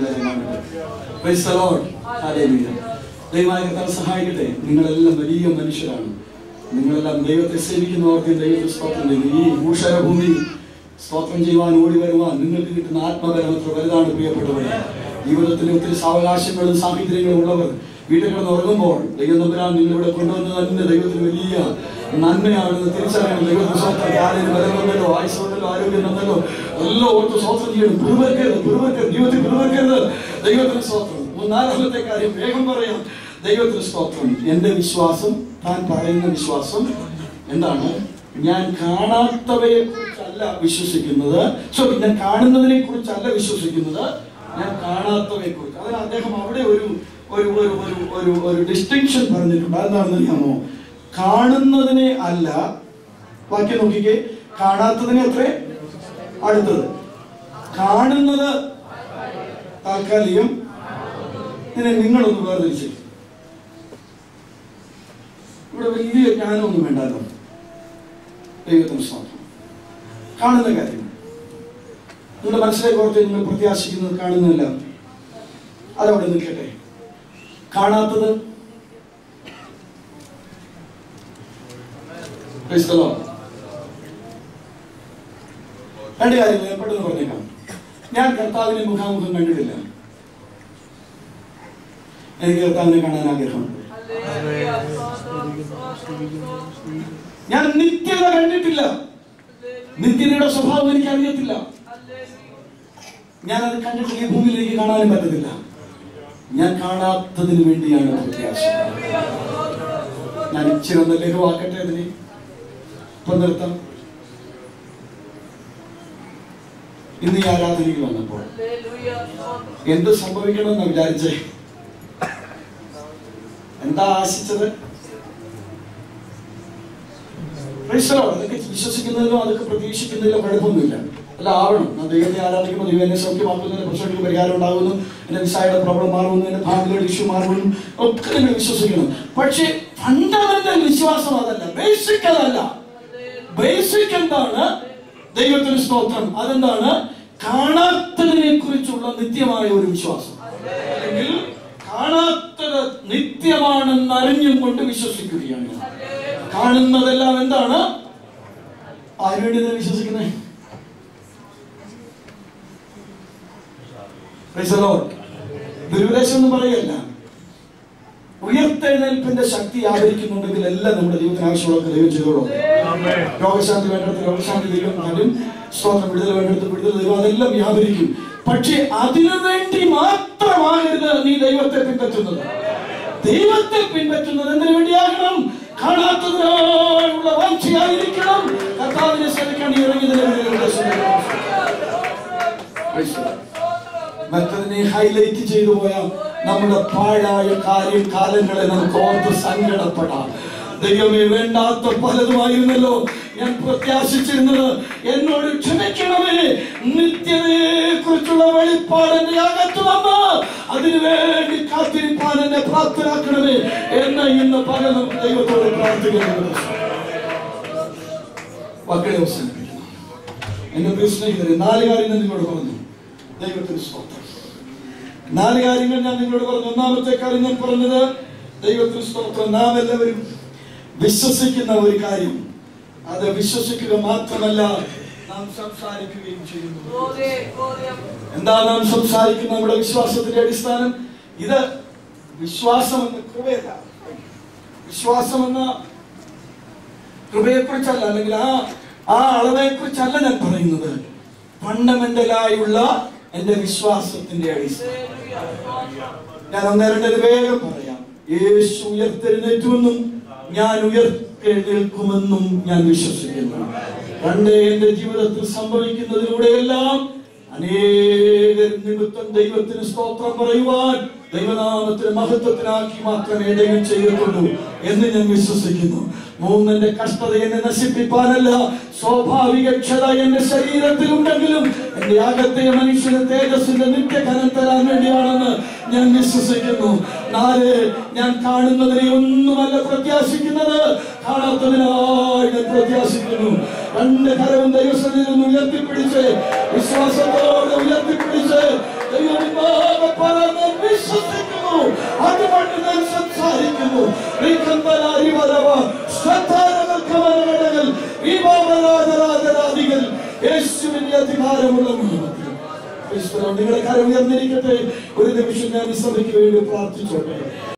Speaker 1: ദൈവമായ കർത്താവ് സഹായിക്കട്ടെ. നിങ്ങളെല്ലാം വലിയ മനുഷ്യരാണ്. നിങ്ങളെല്ലാം ദൈവത്തെ സേവിക്കുന്നവർക്ക് ദൈവത്തെ സ്തോത്രം ചെയ്യുന്നു. ഈ ഭൂഷരഭൂമി സ്തോത്രം ചെയ്യുവാൻ ഓടി വരുവാൻ നിങ്ങൾക്ക് കിട്ടുന്ന ആത്മബലം എത്ര വലുതാണ് പ്രിയപ്പെട്ടവരെ. ജീവിതത്തിലെ ഒത്തിരി സാവകാശങ്ങളും സാഹചര്യങ്ങളും ഉള്ളവർ വീട്ടിൽ കിടന്ന് ഉറങ്ങുമ്പോൾ ദൈവം തമ്പുരാൻ നിങ്ങളിവിടെ കൊണ്ടുവന്നത് തന്നെ ദൈവത്തിന് വലിയ നന്മയാണെന്ന് തിരിച്ചറിയണം. ദൈവത്തിന് സ്വന്തം കാലിന് ബലം വന്നല്ലോ, ആയുസ് വന്നല്ലോ, ആരോഗ്യം വന്നല്ലോ, എല്ലാം ഓർത്ത് സ്വന്തം ചെയ്യണം. പിറുവർക്കരുത്, പിറുവർക്കരുത്, ജീവിതത്തിൽ പിറുവർക്കരുത്. ദൈവത്തിന് സ്വന്തം. മൂന്നാലാമത്തെ കാര്യം വേഗം പറയാം. ദൈവത്തിന് സ്തോത്രം. എന്റെ വിശ്വാസം, താൻ പറയുന്ന വിശ്വാസം എന്താണ്? ഞാൻ കാണാത്തവയെ കുറിച്ചല്ല വിശ്വസിക്കുന്നത്. സോ ഞാൻ കാണുന്നതിനെ കുറിച്ചല്ല വിശ്വസിക്കുന്നത്, ഞാൻ കാണാത്തവയെ കുറിച്ച്. അതിന് അദ്ദേഹം അവിടെ ഒരു ഒരു ഒരു ഒരു ഒരു ഡിസ്റ്റിങ്ഷൻ പറഞ്ഞിട്ടുണ്ട്. അതെന്താണെന്ന് അറിയാമോ? കാണുന്നതിനെ അല്ല, വാക്യം നോക്കിക്കേ, കാണാത്തതിനെ അത്രേ അടുത്തത്. കാണുന്നത് താൽക്കാലികം. ഇതിനെ നിങ്ങളൊന്ന് വേർതിരിച്ച് ഇവിടെ വലിയ ജ്ഞാനമൊന്നും വേണ്ടല്ലോ. ദൈവത്തിന് സ്തോത്രം. കാണുന്ന കാര്യങ്ങൾ നിങ്ങളുടെ മനസ്സിലേക്ക് ഓർത്ത് നിങ്ങൾ പ്രത്യാശിക്കുന്നത് കാണുന്നില്ല, അതവിടെ നിൽക്കട്ടെ. കാണാത്തത് രണ്ട് കാര്യങ്ങൾ ഞാൻ പെട്ടെന്ന് പറഞ്ഞേക്കാം. ഞാൻ കർത്താവിനെ മുഖാമുഖം കണ്ടിട്ടില്ല. എനിക്ക് കർത്താവിനെ കാണാൻ ആഗ്രഹമുണ്ട്. ഞാൻ നിത്യത കണ്ടിട്ടില്ല. നിത്യതയുടെ സ്വഭാവം എനിക്ക് അറിയത്തില്ല. ഞാനത് കണ്ടിട്ട് ഈ ഭൂമിയിൽ എനിക്ക് കാണാനും പറ്റത്തില്ല. ഞാൻ കാണാത്തതിന് വേണ്ടിയാണ് പ്രത്യാശ. ഞാൻ ഇച്ചിരി ഒന്ന് ലഘുവാക്കട്ടെ. അതിന് ഇപ്പൊ നിർത്താം. ഇന്ന് ഈ ആരാധനയ്ക്ക് വന്നപ്പോൾ എന്ത് സംഭവിക്കണമെന്ന് വിചാരിച്ചേ? എന്താ ആശിച്ചത്? അതൊക്കെ വിശ്വസിക്കുന്നതിലോ അതൊക്കെ പ്രതീക്ഷിക്കുന്നതിലോ കുഴപ്പമൊന്നുമില്ല. അല്ല, ആവണം. ഞാൻ ദൈവത്തെ ആരാധിക്കുമ്പോൾ ദൈവം എന്നെ സൗഖ്യമാക്കുന്നതിന് പ്രശ്നങ്ങൾക്ക് പരിഹാരം ഉണ്ടാകുന്നു, എന്റെ വിസയുടെ പ്രോബ്ലം മാറുന്നു, എന്റെ ഫാമിലിയുടെ ഇഷ്യൂ മാറുന്നു, ഒക്കെ നിങ്ങൾ വിശ്വസിക്കണം. പക്ഷെ ഫണ്ടമെന്റൽ വിശ്വാസം അതല്ല, ബേസിക് അതല്ല. ബേസിക് എന്താണ്? ദൈവത്തിന് സ്തോത്രം. അതെന്താണ്? കാണാത്തതിനെ കുറിച്ചുള്ള നിത്യമായ ഒരു വിശ്വാസം. അല്ലെങ്കിൽ കാണാത്തത് നിത്യമാണെന്ന് അറിഞ്ഞും കൊണ്ട് വിശ്വസിക്കുകയാണ്. കാണുന്നതെല്ലാം എന്താണ്? ആരുവേണ്ടി വിശ്വസിക്കുന്നത്? ദുരുപദേശം ഒന്നും പറയല്ല. ഉയർത്തെഴുന്നേൽപ്പിന്റെ ശക്തി ആദരിക്കുന്നുണ്ടെങ്കിൽ എല്ലാം നമ്മുടെ ജീവിതത്തിന് ആവശ്യമുള്ള ദൈവം ചെയ്തോളൂ. രോഗശാന്തി വേണ്ടടുത്ത് രോഗശാന്തി ദൈവം തരും, സ്തോത്രം വിടുതൽ വേണ്ടടുത്ത് വിടുതൽ ദൈവം, അതെല്ലാം വ്യാപരിക്കും. പക്ഷെ അതിനു വേണ്ടി മാത്രമാകരുത് നീ ദൈവത്തെ പിൻപറ്റുന്നത്. ദൈവത്തെ പിൻപറ്റുന്നത് എന്തിനു വേണ്ടിയാകണം? കാണാത്തതിനുള്ള വാഞ്ചയായിരിക്കണം. കർത്താവിനെ സേവിക്കാൻ ഇറങ്ങിയതിനെ മറ്റതിനെ ഹൈലൈറ്റ് ചെയ്തു പോയാൽ നമ്മുടെ പാഴായ കാര്യം കാലങ്ങളെ നമുക്ക് ഓർത്ത് സങ്കടപ്പെടാം. ദൈവമേ, വേണ്ടാത്ത പലതുമായിരുന്നല്ലോ ഞാൻ പ്രത്യാശിച്ചിരുന്നത്. എന്നോട് ക്ഷമിക്കണമേ. നിത്യതയെ കുറിച്ചുള്ള വെളിപ്പാട് എന്റെ അകത്ത് വന്ന് അതിനു വേണ്ടി കാത്തിരിപ്പാൻ എന്നെ പ്രാപ്തരാക്കണമേ എന്ന് ഇന്ന് പകലും ദൈവത്തോട് പ്രാർത്ഥിക്കുന്നു. മക്കളെ അവസാനിപ്പിക്കണം. എന്റെ പ്രിയ സ്നേഹിതരെ, നാല് കാര്യങ്ങൾ നിങ്ങളോട് പറഞ്ഞു. ദൈവത്തിന് സ്തോത്രം. നാല് കാര്യങ്ങൾ ഞാൻ നിങ്ങളോട് പറഞ്ഞു. ഒന്നാമത്തെ കാര്യം ഞാൻ പറഞ്ഞത്, ദൈവത്തിന് സ്തോത്രം, നാം എല്ലാവരും വിശ്വസിക്കുന്ന ഒരു കാര്യം, അത് വിശ്വസിക്കുക മാത്രമല്ല നാം സംസാരിക്കുകയും ചെയ്യുന്നു. എന്താ നാം സംസാരിക്കുന്ന നമ്മുടെ വിശ്വാസത്തിന്റെ അടിസ്ഥാനം? ഇത് വിശ്വാസം എന്ന കൃപയല്ല. വിശ്വാസം എന്ന കൃപയെ കുറിച്ചല്ല, അല്ലെങ്കിൽ ആ ആ അളവെ കുറിച്ചല്ല ഞാൻ പറയുന്നത്. ഫണ്ടമെന്റലായുള്ള എന്റെ വിശ്വാസത്തിന്റെ അടിസ്ഥാനം ഞാൻ ഒന്ന് രണ്ട് വേഗം പറയാം. യേശു ഉയർത്തെഴുന്നേറ്റുവെന്നും ഞാൻ ഉയർത്തെഴുന്നേൽക്കുമെന്നും ഞാൻ വിശ്വസിക്കുന്നു. രണ്ട്, എന്റെ ജീവിതത്തിൽ സംഭവിക്കുന്നതിലൂടെയെല്ലാം അനേകർ നിമിത്തം ദൈവത്തിന് സ്തോത്രം പറയുവാൻ, ദൈവനാമത്തിന് മഹത്വത്തിനാക്കി മാത്രമേ ദൈവം ചെയ്യത്തുള്ളൂ എന്ന് ഞാൻ വിശ്വസിക്കുന്നു. മൂന്ന്, എന്റെ കഷ്ടത എന്നെ നശിപ്പിക്കാനല്ല, സ്വാഭാവിക ക്ഷത എന്റെ ശരീരത്തിലുണ്ടെങ്കിലും എന്റെ അകത്തെ മനുഷ്യന് തേജസ്സിന്റെ നിത്യഘനം തരാൻ വേണ്ടിയാണെന്ന് ഞാൻ വിശ്വസിക്കുന്നു. നാല്, ഞാൻ കാണുന്നതിനെ ഒന്നുമല്ല പ്രത്യാശിക്കുന്നത്, കാണാത്തതിനായി ഞാൻ പ്രത്യാശിക്കുന്നു. രണ്ട് കരവും ദൈവസന്നിധിയിൽ നിന്ന് ഉയർത്തിപ്പിടിച്ച്, വിശ്വാസത്തോടെ ഉയർത്തിപ്പിടിച്ച് വിശ്വസിക്കുന്നു. അതുകൊണ്ട് ഞാൻ സംസാരിക്കുന്നു. യേശുവിന്റെ അധികാരമുള്ള നിങ്ങളുടെ കരം ഉയർന്നിരിക്കട്ടെ. ഒരു നിമിഷം ഞാൻ ഈ സഭയ്ക്ക് വേണ്ടി പ്രാർത്ഥിച്ചോട്ടെ.